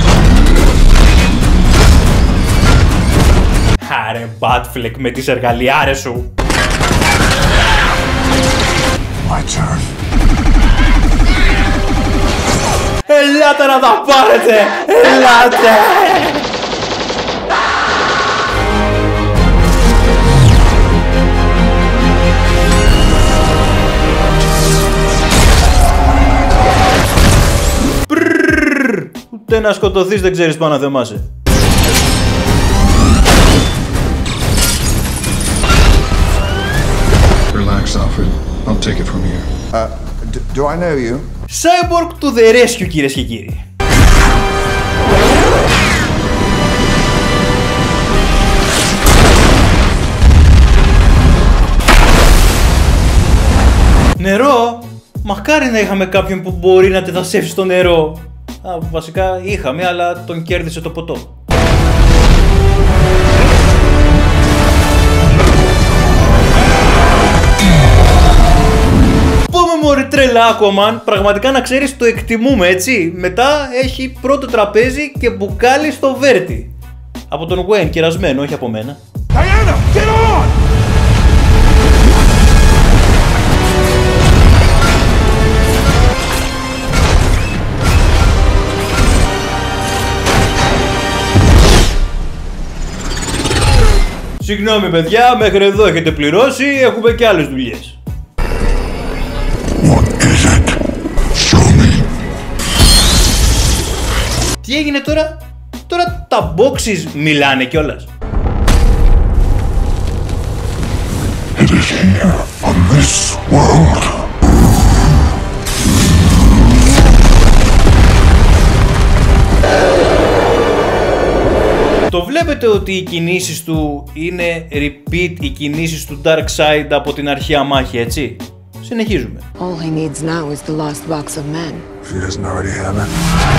Άρε Batfleck με τις εργαλειάρες σου. My turn. Ελάτε να τα πάρετε! Ελάτε! Ούτε να σκοτωθείς δεν ξέρεις πάνω να θεμάσαι. Relax, Alfred. I'll take it from here. Do I know you? Cyborg to the rescue, κυρίες και κύριοι. Νερό? Μακάρι να είχαμε κάποιον που μπορεί να τετασέψει το νερό. Βασικά είχαμε, αλλά τον κέρδισε το ποτό. Πούμε μωρή τρέλα Aquaman, πραγματικά να ξέρεις το εκτιμούμε έτσι. Μετά έχει πρώτο τραπέζι και μπουκάλι στο Βέρτι. Από τον Gwen, κερασμένο, όχι από μένα. Diana, get on! Συγγνώμη παιδιά, μέχρι εδώ έχετε πληρώσει, έχουμε και άλλες δουλειές. What is it? Show me. Τι έγινε τώρα? Τώρα τα boxes μιλάνε κιόλας. It is here, on this world. Το βλέπετε ότι οι κινήσεις του είναι repeat οι κινήσεις του Darkseid από την αρχαία μάχη, έτσι. Συνεχίζουμε. All he needs now is the lost box of men. He doesn't already have it.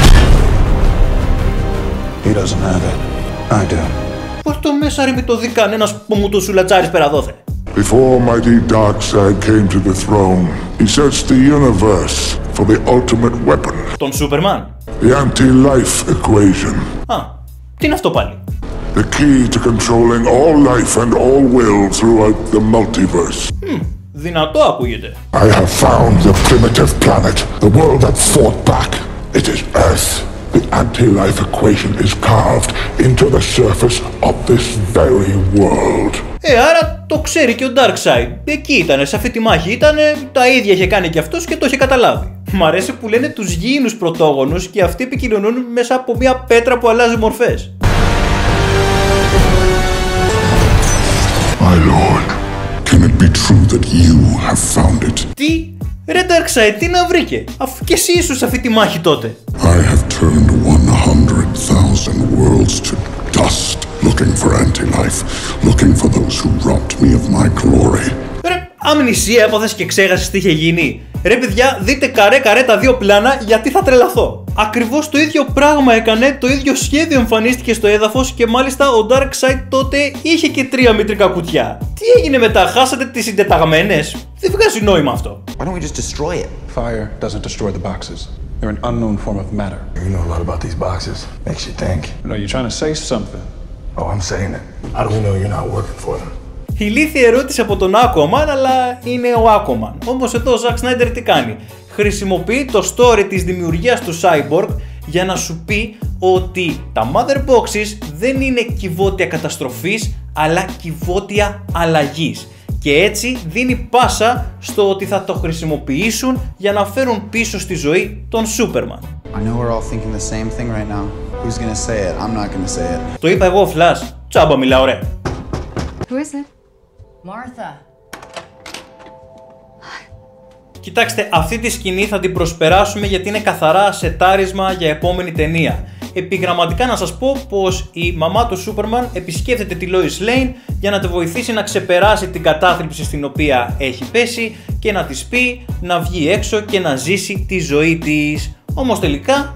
He doesn't have it. I do. Πώς το μέσα ρε μη το δει κανένας που μου το σουλατσάρεις πέρα δόθε. Before mighty Darkseid came to the throne, he searched the universe for the ultimate weapon. Τον Σούπερμαν. The anti-life equation. Α, τι είναι αυτό πάλι? The key to controlling all life and all will throughout the multiverse. Δυνατό ακούγεται. I have found the primitive planet, the world that fought back. It is Earth. The anti-life equation is carved into the surface of this very world. Άρα το ξέρει και ο Darkseid. Εκεί ήτανε, σε αυτή τη μάχη ήτανε, τα ίδια είχε κάνει και αυτός και το είχε καταλάβει. Μ' αρέσει που λένε τους γήινους πρωτόγονους και αυτοί επικοινωνούν μέσα από μια πέτρα που αλλάζει μορφές. My lord, can it be true that you have found it? Τι? Ρε Darkseid, τι να βρήκε, αφού και εσύ ήσουν σε αυτή τη μάχη τότε. I have turned 100,000 worlds to dust, looking for anti-life, looking for those who robbed me of my glory. Ρε, αμνησία έπαθες και ξέχασες τι είχε γίνει. Ρε παιδιά, δείτε καρέ τα δύο πλάνα γιατί θα τρελαθώ. Ακριβώς το ίδιο πράγμα έκανε, το ίδιο σχέδιο εμφανίστηκε στο έδαφος και μάλιστα ο Darkseid τότε είχε και 3 μητρικά κουτιά. Τι έγινε μετά, χάσατε τις συντεταγμένες? Δεν βγάζει νόημα αυτό. Why don't we just destroy it? Fire doesn't destroy the boxes. They're an unknown form of matter. You know a lot about these boxes. Makes you think. No, you're trying to say something. Oh, I'm saying it. How do we know you're not working for them? Ηλίθια ερώτηση από τον Aquaman, αλλά είναι ο Aquaman. Όμως εδώ ο Zack Snyder τι κάνει? Χρησιμοποιεί το story της δημιουργίας του Cyborg για να σου πει ότι τα Mother Boxes δεν είναι κυβότια καταστροφής, αλλά κυβότια αλλαγής. Και έτσι δίνει πάσα στο ότι θα το χρησιμοποιήσουν για να φέρουν πίσω στη ζωή τον Superman. I know we're all thinking the same thing right now. Who's gonna say it? I'm not gonna say it. Το είπα εγώ, Flash. Τσάμπα μιλάω, ρε. Who is it? Martha. Κοιτάξτε, αυτή τη σκηνή θα την προσπεράσουμε γιατί είναι καθαρά σετάρισμα για επόμενη ταινία. επιγραμματικά να σας πω πως η μαμά του Σούπερμαν επισκέφτεται τη Lois Lane για να τη βοηθήσει να ξεπεράσει την κατάθλιψη στην οποία έχει πέσει και να της πει να βγει έξω και να ζήσει τη ζωή της. Όμως τελικά...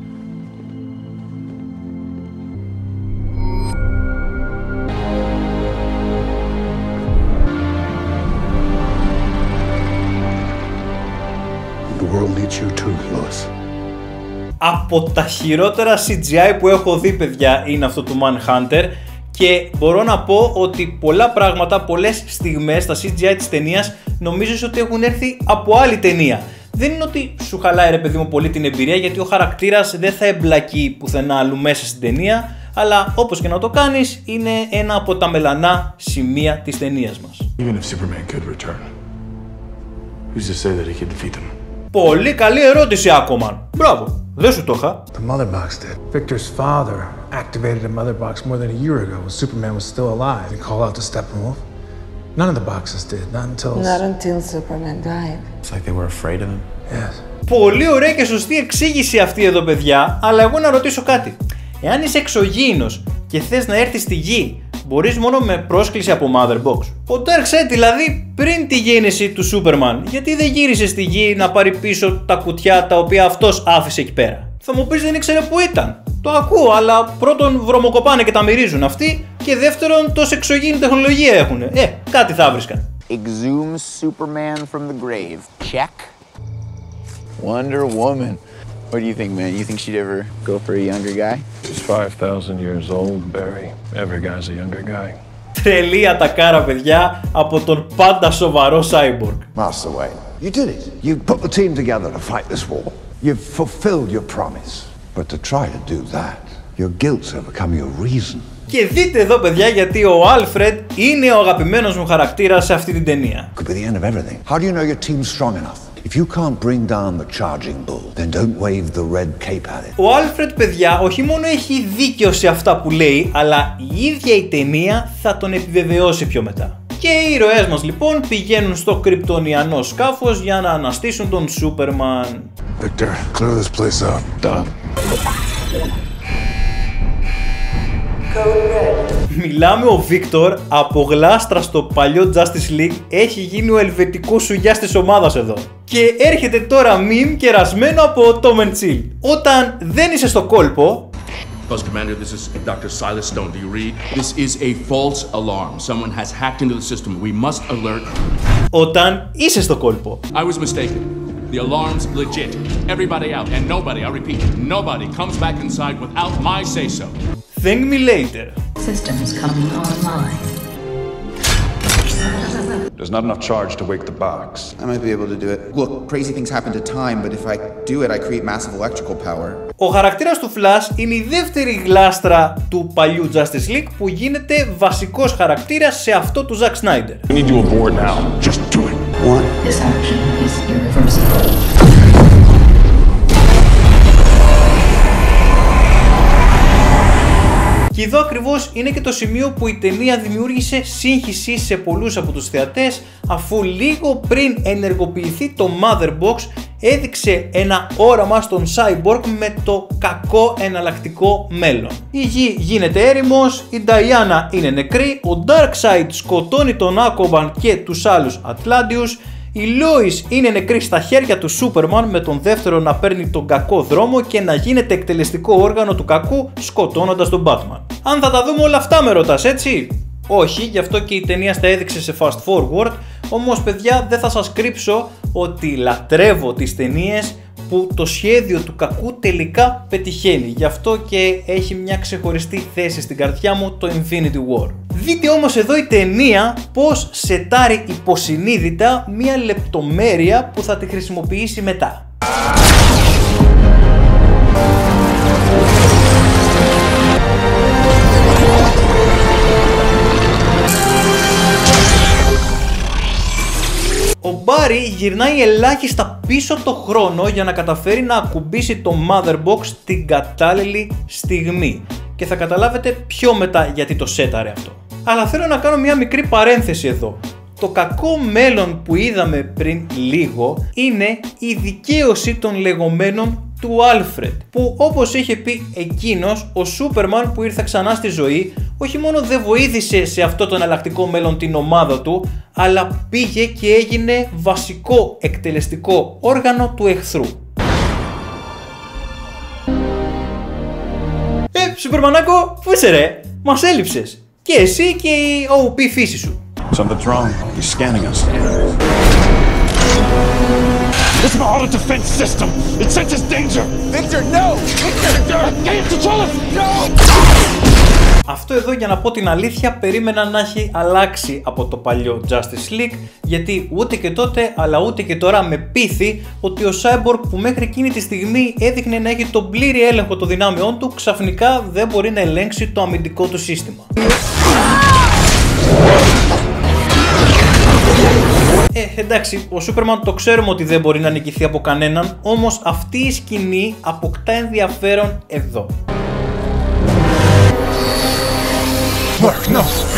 The world needs you too, Lois. Από τα χειρότερα CGI που έχω δει, παιδιά, είναι αυτό του Manhunter και μπορώ να πω ότι πολλά πράγματα, πολλές στιγμές στα CGI της ταινίας νομίζεις ότι έχουν έρθει από άλλη ταινία. Δεν είναι ότι σου χαλάει, ρε παιδί μου, πολύ την εμπειρία, γιατί ο χαρακτήρας δεν θα εμπλακεί πουθενά αλλού μέσα στην ταινία, αλλά όπως και να το κάνεις είναι ένα από τα μελανά σημεία της ταινίας μας. Even if Superman could return, who's to say that he could defeat him? Πολύ καλή ερώτηση, Aquaman. Μπράβο, δεν σου το είχα. The Mother Box did. Victor's father activated a Mother Box more than a year ago when Superman was still alive. He called out to Steppenwolf. None of the boxes did, not until Superman died. It's like they were afraid of him. Yes. Πολύ ωραία και σωστή εξήγηση αυτή εδώ, παιδιά, αλλά εγώ να ρωτήσω κάτι. Εάν είσαι εξωγήινος και θες να έρθεις στη γη, μπορείς μόνο με πρόσκληση από Mother Box. Ο Darkseid δηλαδή πριν τη γέννηση του Superman, γιατί δεν γύρισε στη γη να πάρει πίσω τα κουτιά τα οποία αυτός άφησε εκεί πέρα? Θα μου πεις δεν ήξερε που ήταν. Το ακούω, αλλά πρώτον βρωμοκοπάνε και τα μυρίζουν αυτοί και δεύτερον τόση εξωγήινη τεχνολογία έχουν. Κάτι θα βρίσκαν. Exhume Superman from the grave. Check. Wonder Woman. What do you think, man? You think she'd ever go for a younger guy? He's 5,000 years old, Barry. Every guy's a younger guy. Τρελή ατακάρα, παιδιά, από τον πάντα σοβαρό Cyborg. Master Wayne, you did it. You put the team together to fight this war. You've fulfilled your promise. But to try to do that, your guilt's overcome your reason. Και δείτε εδώ, παιδιά, γιατί ο Alfred είναι ο αγαπημένος μου χαρακτήρας σε αυτή την ταινία. Could be the end of everything. How do you know your team's strong enough? If you can't bring down the charging bull, then don't wave the red cape at it. Ο Alfred, παιδιά, όχι μόνο έχει δίκιο σε αυτά που λέει, αλλά η ίδια η ταινία θα τον επιβεβαιώσει πιο μετά. Και οι ήρωές μας λοιπόν πηγαίνουν στο κρυπτονιανό σκάφος για να αναστήσουν τον Superman. Victor, clear this place out. Done. Μιλάμε, ο Βίκτορ από γλάστρα στο παλιό Justice League έχει γίνει ο ελβετικός σουγιάς της ομάδας εδώ. Και έρχεται τώρα meme κερασμένο από Tom and Chill. Όταν δεν είσαι στο κόλπο... Buzz Commander, this is Dr. Silas Stone. Do you read? This is a false alarm. Someone has hacked into the system. We must alert. Όταν είσαι στο κόλπο. I was mistaken. The alarm's legit. Everybody out, and nobody, I repeat, nobody comes back inside without my say-so. Thank me later. Systems coming online. There's not enough charge to wake the box. I might be able to do it. Look, crazy things happen to time, but if I do it, I create massive electrical power. Ο χαρακτήρας του Flash είναι η δεύτερη γλάστρα του παλιού Justice League που γίνεται βασικός χαρακτήρας σε αυτό του Zack Snyder. We need you aboard now. Just do it. What? This action is irreversible. Και εδώ ακριβώς είναι και το σημείο που η ταινία δημιούργησε σύγχυση σε πολλούς από τους θεατές, αφού λίγο πριν ενεργοποιηθεί το Mother Box έδειξε ένα όραμα στον Cyborg με το κακό εναλλακτικό μέλλον. Η γη γίνεται έρημος, η Diana είναι νεκρή, ο Darkseid σκοτώνει τον Aquaman και τους άλλους Ατλάντιους, η Lois είναι νεκρή στα χέρια του Superman με τον δεύτερο να παίρνει τον κακό δρόμο και να γίνεται εκτελεστικό όργανο του κακού σκοτώνοντας τον Batman. Αν θα τα δούμε όλα αυτά με ρωτάς, έτσι? Όχι, γι' αυτό και η ταινία στα έδειξε σε fast forward, όμως παιδιά δεν θα σας κρύψω ότι λατρεύω τις ταινίες που το σχέδιο του κακού τελικά πετυχαίνει. Γι' αυτό και έχει μια ξεχωριστή θέση στην καρδιά μου το Infinity War. Δείτε όμως εδώ η ταινία πως σετάρει υποσυνείδητα μια λεπτομέρεια που θα τη χρησιμοποιήσει μετά. Ο Μπάρι γυρνάει ελάχιστα πίσω το χρόνο για να καταφέρει να ακουμπήσει το Mother Box την κατάλληλη στιγμή. Και θα καταλάβετε πιο μετά γιατί το σέταρε αυτό. Αλλά θέλω να κάνω μια μικρή παρένθεση εδώ. Το κακό μέλλον που είδαμε πριν λίγο είναι η δικαίωση των λεγόμενων του Alfred, που όπως είχε πει εκείνος, ο Σούπερμαν που ήρθε ξανά στη ζωή όχι μόνο δεν βοήθησε σε αυτό το εναλλακτικό μέλλον την ομάδα του, αλλά πήγε και έγινε βασικό εκτελεστικό όργανο του εχθρού. Σούπερμανάκο, πού είσαι ρε, μας έλειψες. Και εσύ και η OP φύση σου. Something's wrong. He's scanning us. It's an auto defense system. It senses danger. Victor, no! Victor! Can't control it! No! Αυτό εδώ, για να πω την αλήθεια, περίμενα να έχει αλλάξει από το παλιό Justice League, γιατί ούτε και τότε αλλά ούτε και τώρα με πείθει ότι ο Cyborg, που μέχρι εκείνη τη στιγμή έδειχνε να έχει τον πλήρη έλεγχο των δυνάμεών του, ξαφνικά δεν μπορεί να ελέγξει το αμυντικό του σύστημα. Εντάξει, ο Σούπερμαν το ξέρουμε ότι δεν μπορεί να νικηθεί από κανέναν, όμως αυτή η σκηνή αποκτά ενδιαφέρον εδώ. No.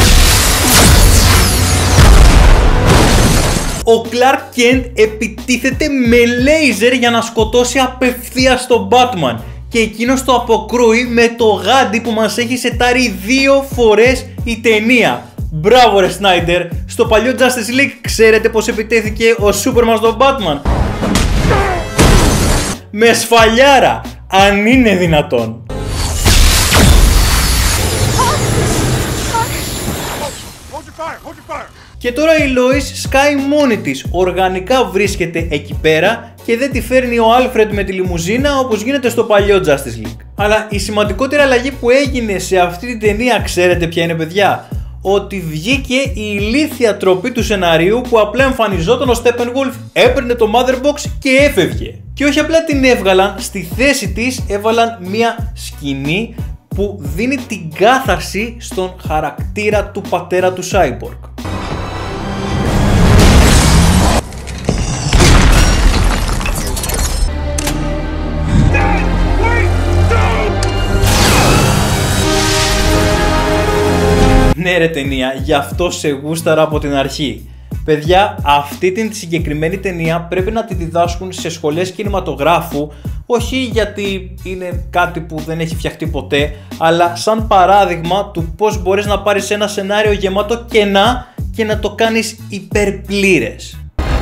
Ο Clark Kent επιτίθεται με λέιζερ για να σκοτώσει απευθείας τον Batman και εκείνος το αποκρούει με το γάντι που μας έχει σετάρει 2 φορές η ταινία. Μπράβο ρε Snyder, στο παλιό Justice League ξέρετε πως επιτέθηκε ο Superman στον Batman? Με σφαλιάρα, αν είναι δυνατόν. Και τώρα η Lois σκάει μόνη της, οργανικά βρίσκεται εκεί πέρα και δεν τη φέρνει ο Alfred με τη λιμουζίνα όπως γίνεται στο παλιό Justice League. Αλλά η σημαντικότερη αλλαγή που έγινε σε αυτή την ταινία, ξέρετε ποια είναι παιδιά? Ότι βγήκε η ηλίθια τροπή του σεναρίου που απλά εμφανιζόταν ο Steppenwolf, έπαιρνε το Mother Box και έφευγε. Και όχι απλά την έβγαλαν, στη θέση της έβαλαν μια σκηνή που δίνει την κάθαρση στον χαρακτήρα του πατέρα του Cyborg. Ναι ρε ταινία, γι' αυτό σε γούσταρα από την αρχή. Παιδιά, αυτή την συγκεκριμένη ταινία πρέπει να τη διδάσκουν σε σχολές κινηματογράφου, όχι γιατί είναι κάτι που δεν έχει φτιαχτεί ποτέ, αλλά σαν παράδειγμα του πώς μπορείς να πάρεις ένα σενάριο γεμάτο κενά και να το κάνεις υπερπλήρες.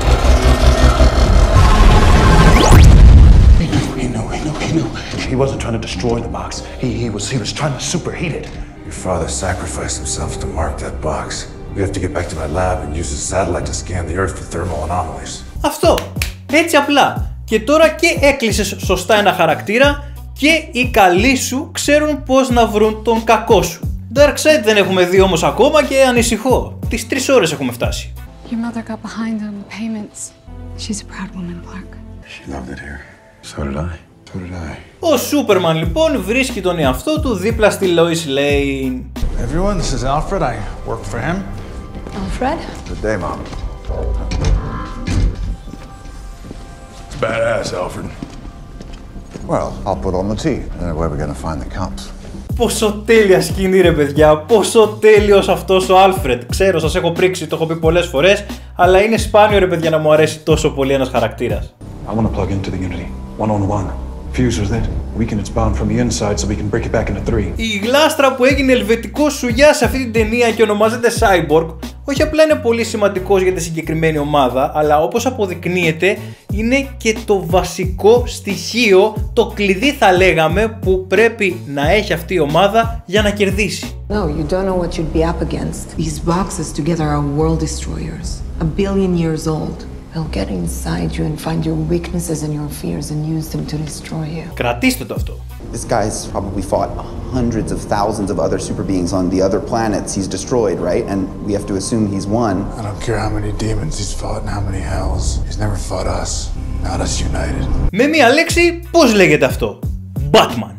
He wasn't trying to destroy the box. He was trying to superheat it. Your father sacrificed himself to mark that box. We have to get back to my lab and use a satellite to scan the Earth for thermal anomalies. Αυτό, έτσι απλά. Και τώρα και έκλεισες σωστά ένα χαρακτήρα και οι καλοί σου ξέρουν πώς να βρουν τον κακό σου. Darkseid δεν έχουμε δει όμως ακόμα και ανησυχώ. Τις 3 ώρες έχουμε φτάσει. Your mother got behind on the payments. She's a proud woman, Clark. She loved it here. So did I. So did I. Ο Σούπερμαν λοιπόν βρίσκει τον εαυτό του δίπλα στη Lois Lane. Everyone, this is Alfred. I work for him. Alfred? Good day, Mom. It's badass, Alfred. Well, I'll put on the tea. I don't know where we're going to find the cops. Πόσο τέλεια σκηνή ρε παιδιά, πόσο τέλειος αυτός ο Alfred. Ξέρω, σας έχω πρίξει, το έχω πει πολλές φορές, αλλά είναι σπάνιο ρε παιδιά να μου αρέσει τόσο πολύ ένας χαρακτήρας. I want to plug into the Unity, one-on-one. Fuse with it, weaken its bond from the inside so we can break it back into 3. Η γλάστρα που έγινε ελβετικό σουγιά σε αυτή την ταινία και ονομάζεται Cyborg, όχι απλά είναι πολύ σημαντικός για τη συγκεκριμένη ομάδα, αλλά όπως αποδεικνύεται είναι και το βασικό στοιχείο, το κλειδί θα λέγαμε, που πρέπει να έχει αυτή η ομάδα για να κερδίσει. No, you don't know what you'd be up against. These boxes together are world destroyers, 1 billion years old. They'll get inside you and find your weaknesses and your fears and use them to destroy you. Κρατήστε το αυτό. This guy's probably fought hundreds of thousands of other super beings on the other planets he's destroyed, right? And we have to assume he's won. I don't care how many demons he's fought and how many hells. He's never fought us. Not us united. Με μία λέξη, πώς λέγεται αυτό? Batman.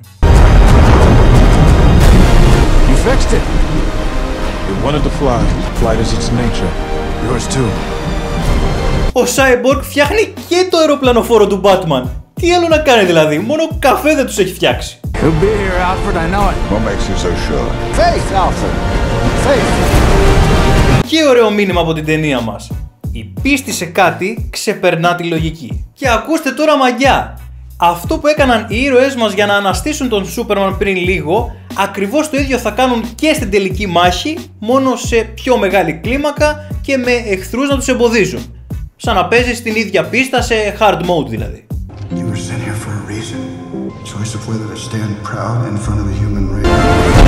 You fixed it. It wanted to fly. Flight is its nature. Yours too. Ο Cyborg φτιάχνει και το αεροπλανοφόρο του Batman. Τι άλλο να κάνει δηλαδή, μόνο καφέ δεν τους έχει φτιάξει. He'll be here, Alfred, I know it. What makes you so sure? Faith, Alfred. Faith. Και ωραίο μήνυμα από την ταινία μας. Η πίστη σε κάτι ξεπερνά τη λογική. Και ακούστε τώρα μαγιά. Αυτό που έκαναν οι ήρωες μας για να αναστήσουν τον Σούπερμαν πριν λίγο, ακριβώς το ίδιο θα κάνουν και στην τελική μάχη, μόνο σε πιο μεγάλη κλίμακα και με εχθρούς να τους εμποδίζουν. Σαν να παίζεις στην ίδια πίστα σε hard mode δηλαδή. You were sent here for a reason. Choice of whether to stand proud in front of the human race.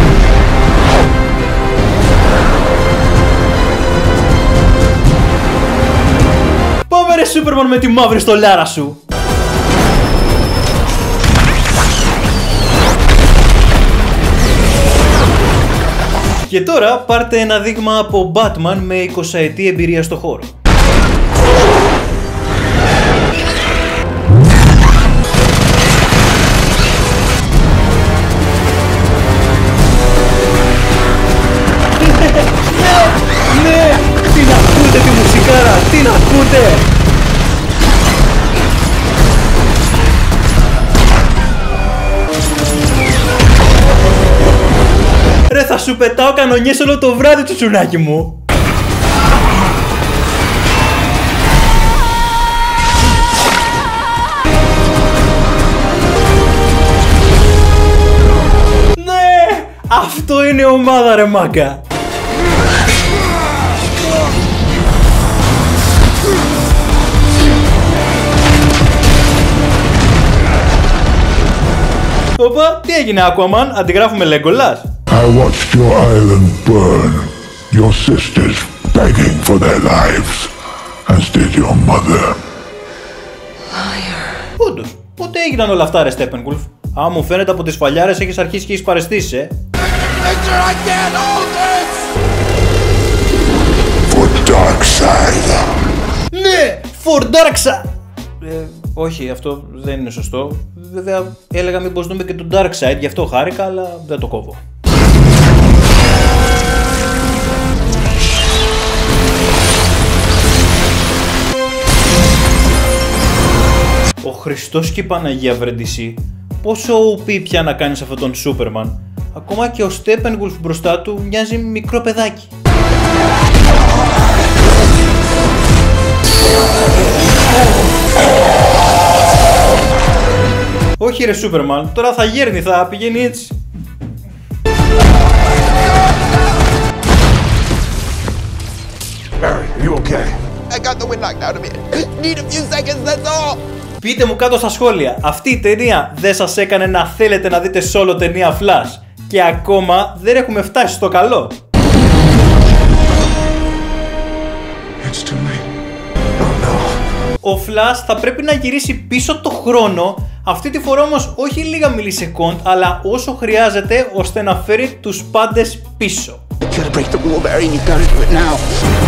Πάμε ρε Σούπερμαν με τη μαύρη στολάρα σου. Και τώρα πάρτε ένα δείγμα από Batman με 20 ετή εμπειρία στο χώρο. Ναι, την ακούτε τη μουσικάρα, την ακούτε! Ρε θα σου πετάω κανονιές όλο το βράδυ, τσουτσουνάκι μου! Ναι! Αυτό είναι ομάδα ρε μάγκα! Οπα, τι έγινε Aquaman, αντιγράφουμε Legolas? I watched your island burn, your sisters begging for their lives, as did your mother. Όντως, πότε έγιναν όλα αυτά ρε Steppenwolf? Α, μου φαίνεται από τις φαλιάρες έχεις αρχίσει και έχεις παραισθήσει, Victor, I can't hold this! For Darkseid. Ναι, for Darkseid! Όχι, αυτό δεν είναι σωστό. Βέβαια, έλεγα μήπως δούμε και τον Darkseid, γι' αυτό χάρηκα, αλλά δεν το κόβω. Ο Χριστός και η Παναγία βρεντισή, πόσο OP πια να κάνεις αυτόν τον Σούπερμαν. Ακόμα και ο Steppenwolf μπροστά του μοιάζει μικρό παιδάκι. Όχι ρε Σούπερμαν, τώρα θα γέρνει, θα πηγαίνει έτσι. Barry, are you okay? I got the wind knocked out of me. Need a few seconds, that's all. Πείτε μου κάτω στα σχόλια, αυτή η ταινία δεν σας έκανε να θέλετε να δείτε solo ταινία Flash? Και ακόμα δεν έχουμε φτάσει στο καλό. It's too late. Oh no. Ο Flash θα πρέπει να γυρίσει πίσω το χρόνο, αυτή τη φορά όμως όχι λίγα μιλισεκόντ, αλλά όσο χρειάζεται ώστε να φέρει τους πάντες πίσω. You gotta break the rule, Barry, and you gotta do it now.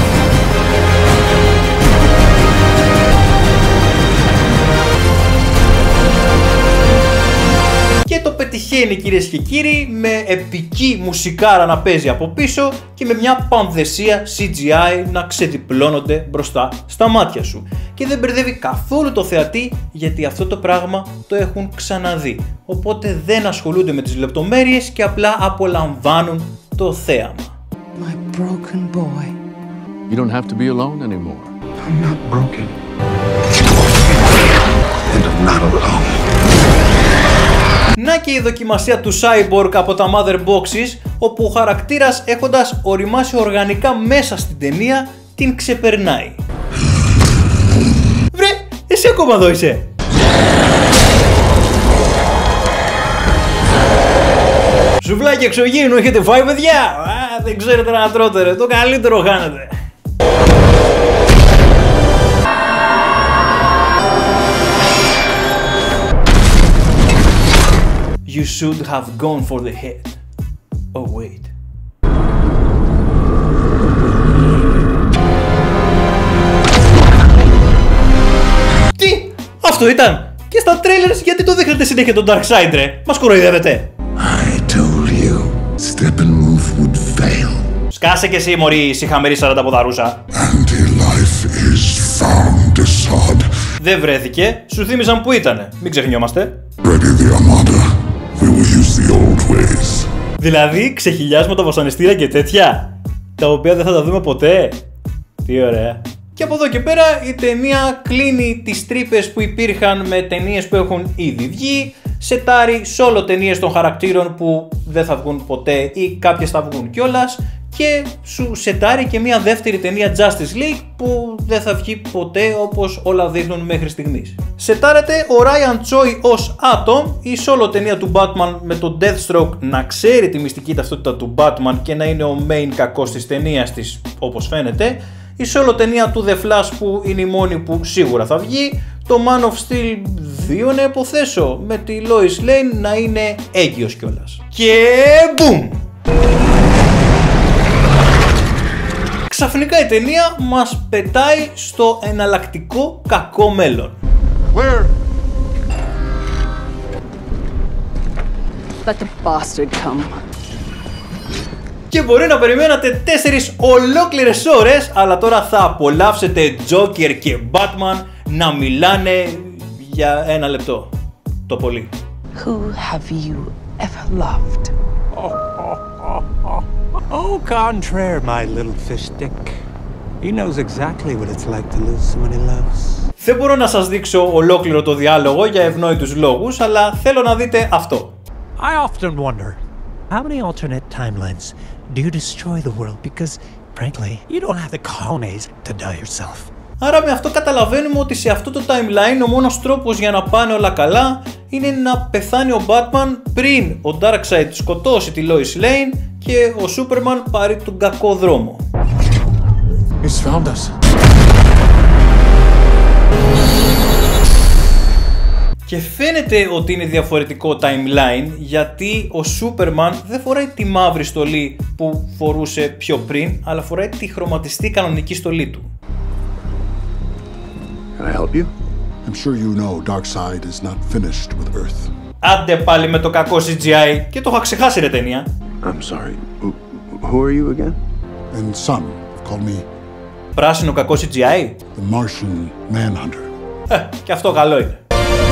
Και το πετυχαίνει κυρίες και κύριοι, με επική μουσικάρα να παίζει από πίσω και με μια πανδεσία CGI να ξεδιπλώνονται μπροστά στα μάτια σου. Και δεν μπερδεύει καθόλου το θεατή, γιατί αυτό το πράγμα το έχουν ξαναδεί. Οπότε δεν ασχολούνται με τις λεπτομέρειες και απλά απολαμβάνουν το θέαμα. My broken boy. You don't have to be alone anymore. I'm not broken. And I'm not alone. Να και η δοκιμασία του Cyborg από τα Mother Boxes, όπου ο χαρακτήρας έχοντας οριμάσει οργανικά μέσα στην ταινία την ξεπερνάει. Βρε, εσύ ακόμα εδώ είσαι! Σουβλάκι εξωγήινου έχετε φάει παιδιά? Α, δεν ξέρετε να τρώτε ρε, το καλύτερο χάνετε. You should have gone for the head. Oh wait. Τι! Αυτό ήταν! Και στα trailers γιατί το δείχνετε συνέχεια τον Darkseid ρε? Μας κοροϊδεύετε! I told you, Steppenwolf would fail. Σκάσε κι εσύ μωρή σιχαμερή 40 ποδαρούσα. Anti-life is found Assad. Δεν βρέθηκε, σου θύμισαν που ήτανε, μην ξεχνιόμαστε. Ready the Armada. We will use the old ways. Δηλαδή ξεχυλιάσματα βασανιστήρια και τέτοια, τα οποία δεν θα τα δούμε ποτέ. Τι ωραία. Και από εδώ και πέρα η ταινία κλείνει τις τρύπες που υπήρχαν με ταινίες που έχουν ήδη βγει, σετάρει solo ταινίες των χαρακτήρων που δεν θα βγουν ποτέ ή κάποιες θα βγουν κιόλας και σου σετάρει και μια δεύτερη ταινία Justice League που δεν θα βγει ποτέ όπως όλα δείχνουν μέχρι στιγμής. Σετάρεται ο Ryan Choi ως Atom, η solo ταινία του Batman με τον Deathstroke να ξέρει τη μυστική ταυτότητα του Batman και να είναι ο main κακός της ταινίας της όπως φαίνεται, η solo ταινία του The Flash που είναι η μόνη που σίγουρα θα βγει, το Man of Steel 2 να υποθέσω, με τη Lois Lane να είναι έγκυος κιόλας. Και boom! Ξαφνικά η ταινία μας πετάει στο εναλλακτικό κακό μέλλον. Where? Let the bastard come. Και μπορεί να περιμένατε 4 ολόκληρες ώρες, αλλά τώρα θα απολαύσετε Joker και Batman να μιλάνε για 1 λεπτό. Το πολύ. Who have you ever loved? Au contraire, my little fish stick. He knows exactly what it's like to lose someone he loves. Δεν μπορώ να σας δείξω ολόκληρο το διάλογο για ευνόητους λόγους, αλλά θέλω να δείτε αυτό. I often wonder, how many alternate timelines do you destroy the world? Because, frankly, you don't have the colonies to die yourself. Άρα με αυτό καταλαβαίνουμε ότι σε αυτό το timeline ο μόνος τρόπος για να πάνε όλα καλά είναι να πεθάνει ο Batman πριν ο Darkseid σκοτώσει τη Lois Lane και ο Superman πάρει τον κακό δρόμο. He's found us. Και φαίνεται ότι είναι διαφορετικό timeline γιατί ο Superman δεν φοράει τη μαύρη στολή που φορούσε πιο πριν, αλλά φοράει τη χρωματιστή κανονική στολή του. Can I help you? I'm sure you know Darkseid is not finished with Earth. Άντε πάλι με το κακό CGI και το είχα ξεχάσει ρε ταινία. I'm sorry. Who are you again? And some call me Πράσινο κακό CGI. The Martian Manhunter. Και αυτό καλό είναι.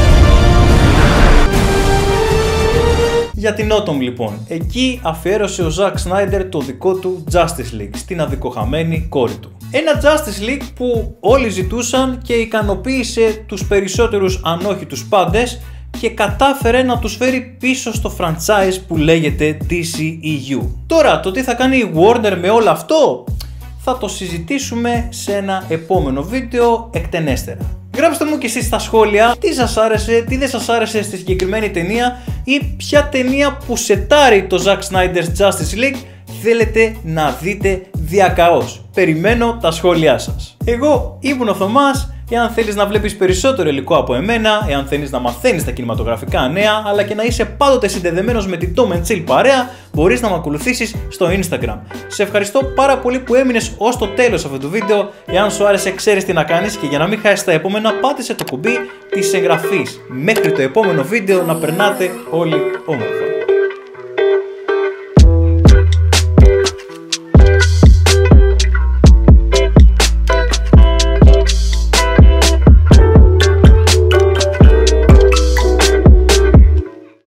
Για την Autumn λοιπόν, εκεί αφιέρωσε ο Zack Snyder το δικό του Justice League στην αδικοχαμένη κόρη του. Ένα Justice League που όλοι ζητούσαν και ικανοποίησε τους περισσότερους αν όχι τους πάντες και κατάφερε να τους φέρει πίσω στο franchise που λέγεται DCEU. Τώρα το τι θα κάνει η Warner με όλο αυτό θα το συζητήσουμε σε ένα επόμενο βίντεο εκτενέστερα. Γράψτε μου και εσείς στα σχόλια τι σας άρεσε, τι δεν σας άρεσε στη συγκεκριμένη ταινία ή ποια ταινία που σετάρει το Zack Snyder's Justice League θέλετε να δείτε διακαώς. Περιμένω τα σχόλιά σας. Εγώ ήμουν ο Θωμάς. Εάν θέλεις να βλέπεις περισσότερο υλικό από εμένα, εάν θέλεις να μαθαίνεις τα κινηματογραφικά νέα, αλλά και να είσαι πάντοτε συνδεδεμένος με την Tom & Chill παρέα, μπορείς να με ακολουθήσεις στο Instagram. Σε ευχαριστώ πάρα πολύ που έμεινες ως το τέλος αυτού του βίντεο. Εάν σου άρεσε, ξέρεις τι να κάνεις και για να μην χάσεις τα επόμενα, πάτησε το κουμπί της εγγραφής. Μέχρι το επόμενο βίντεο να περνάτε όλοι όμορφα.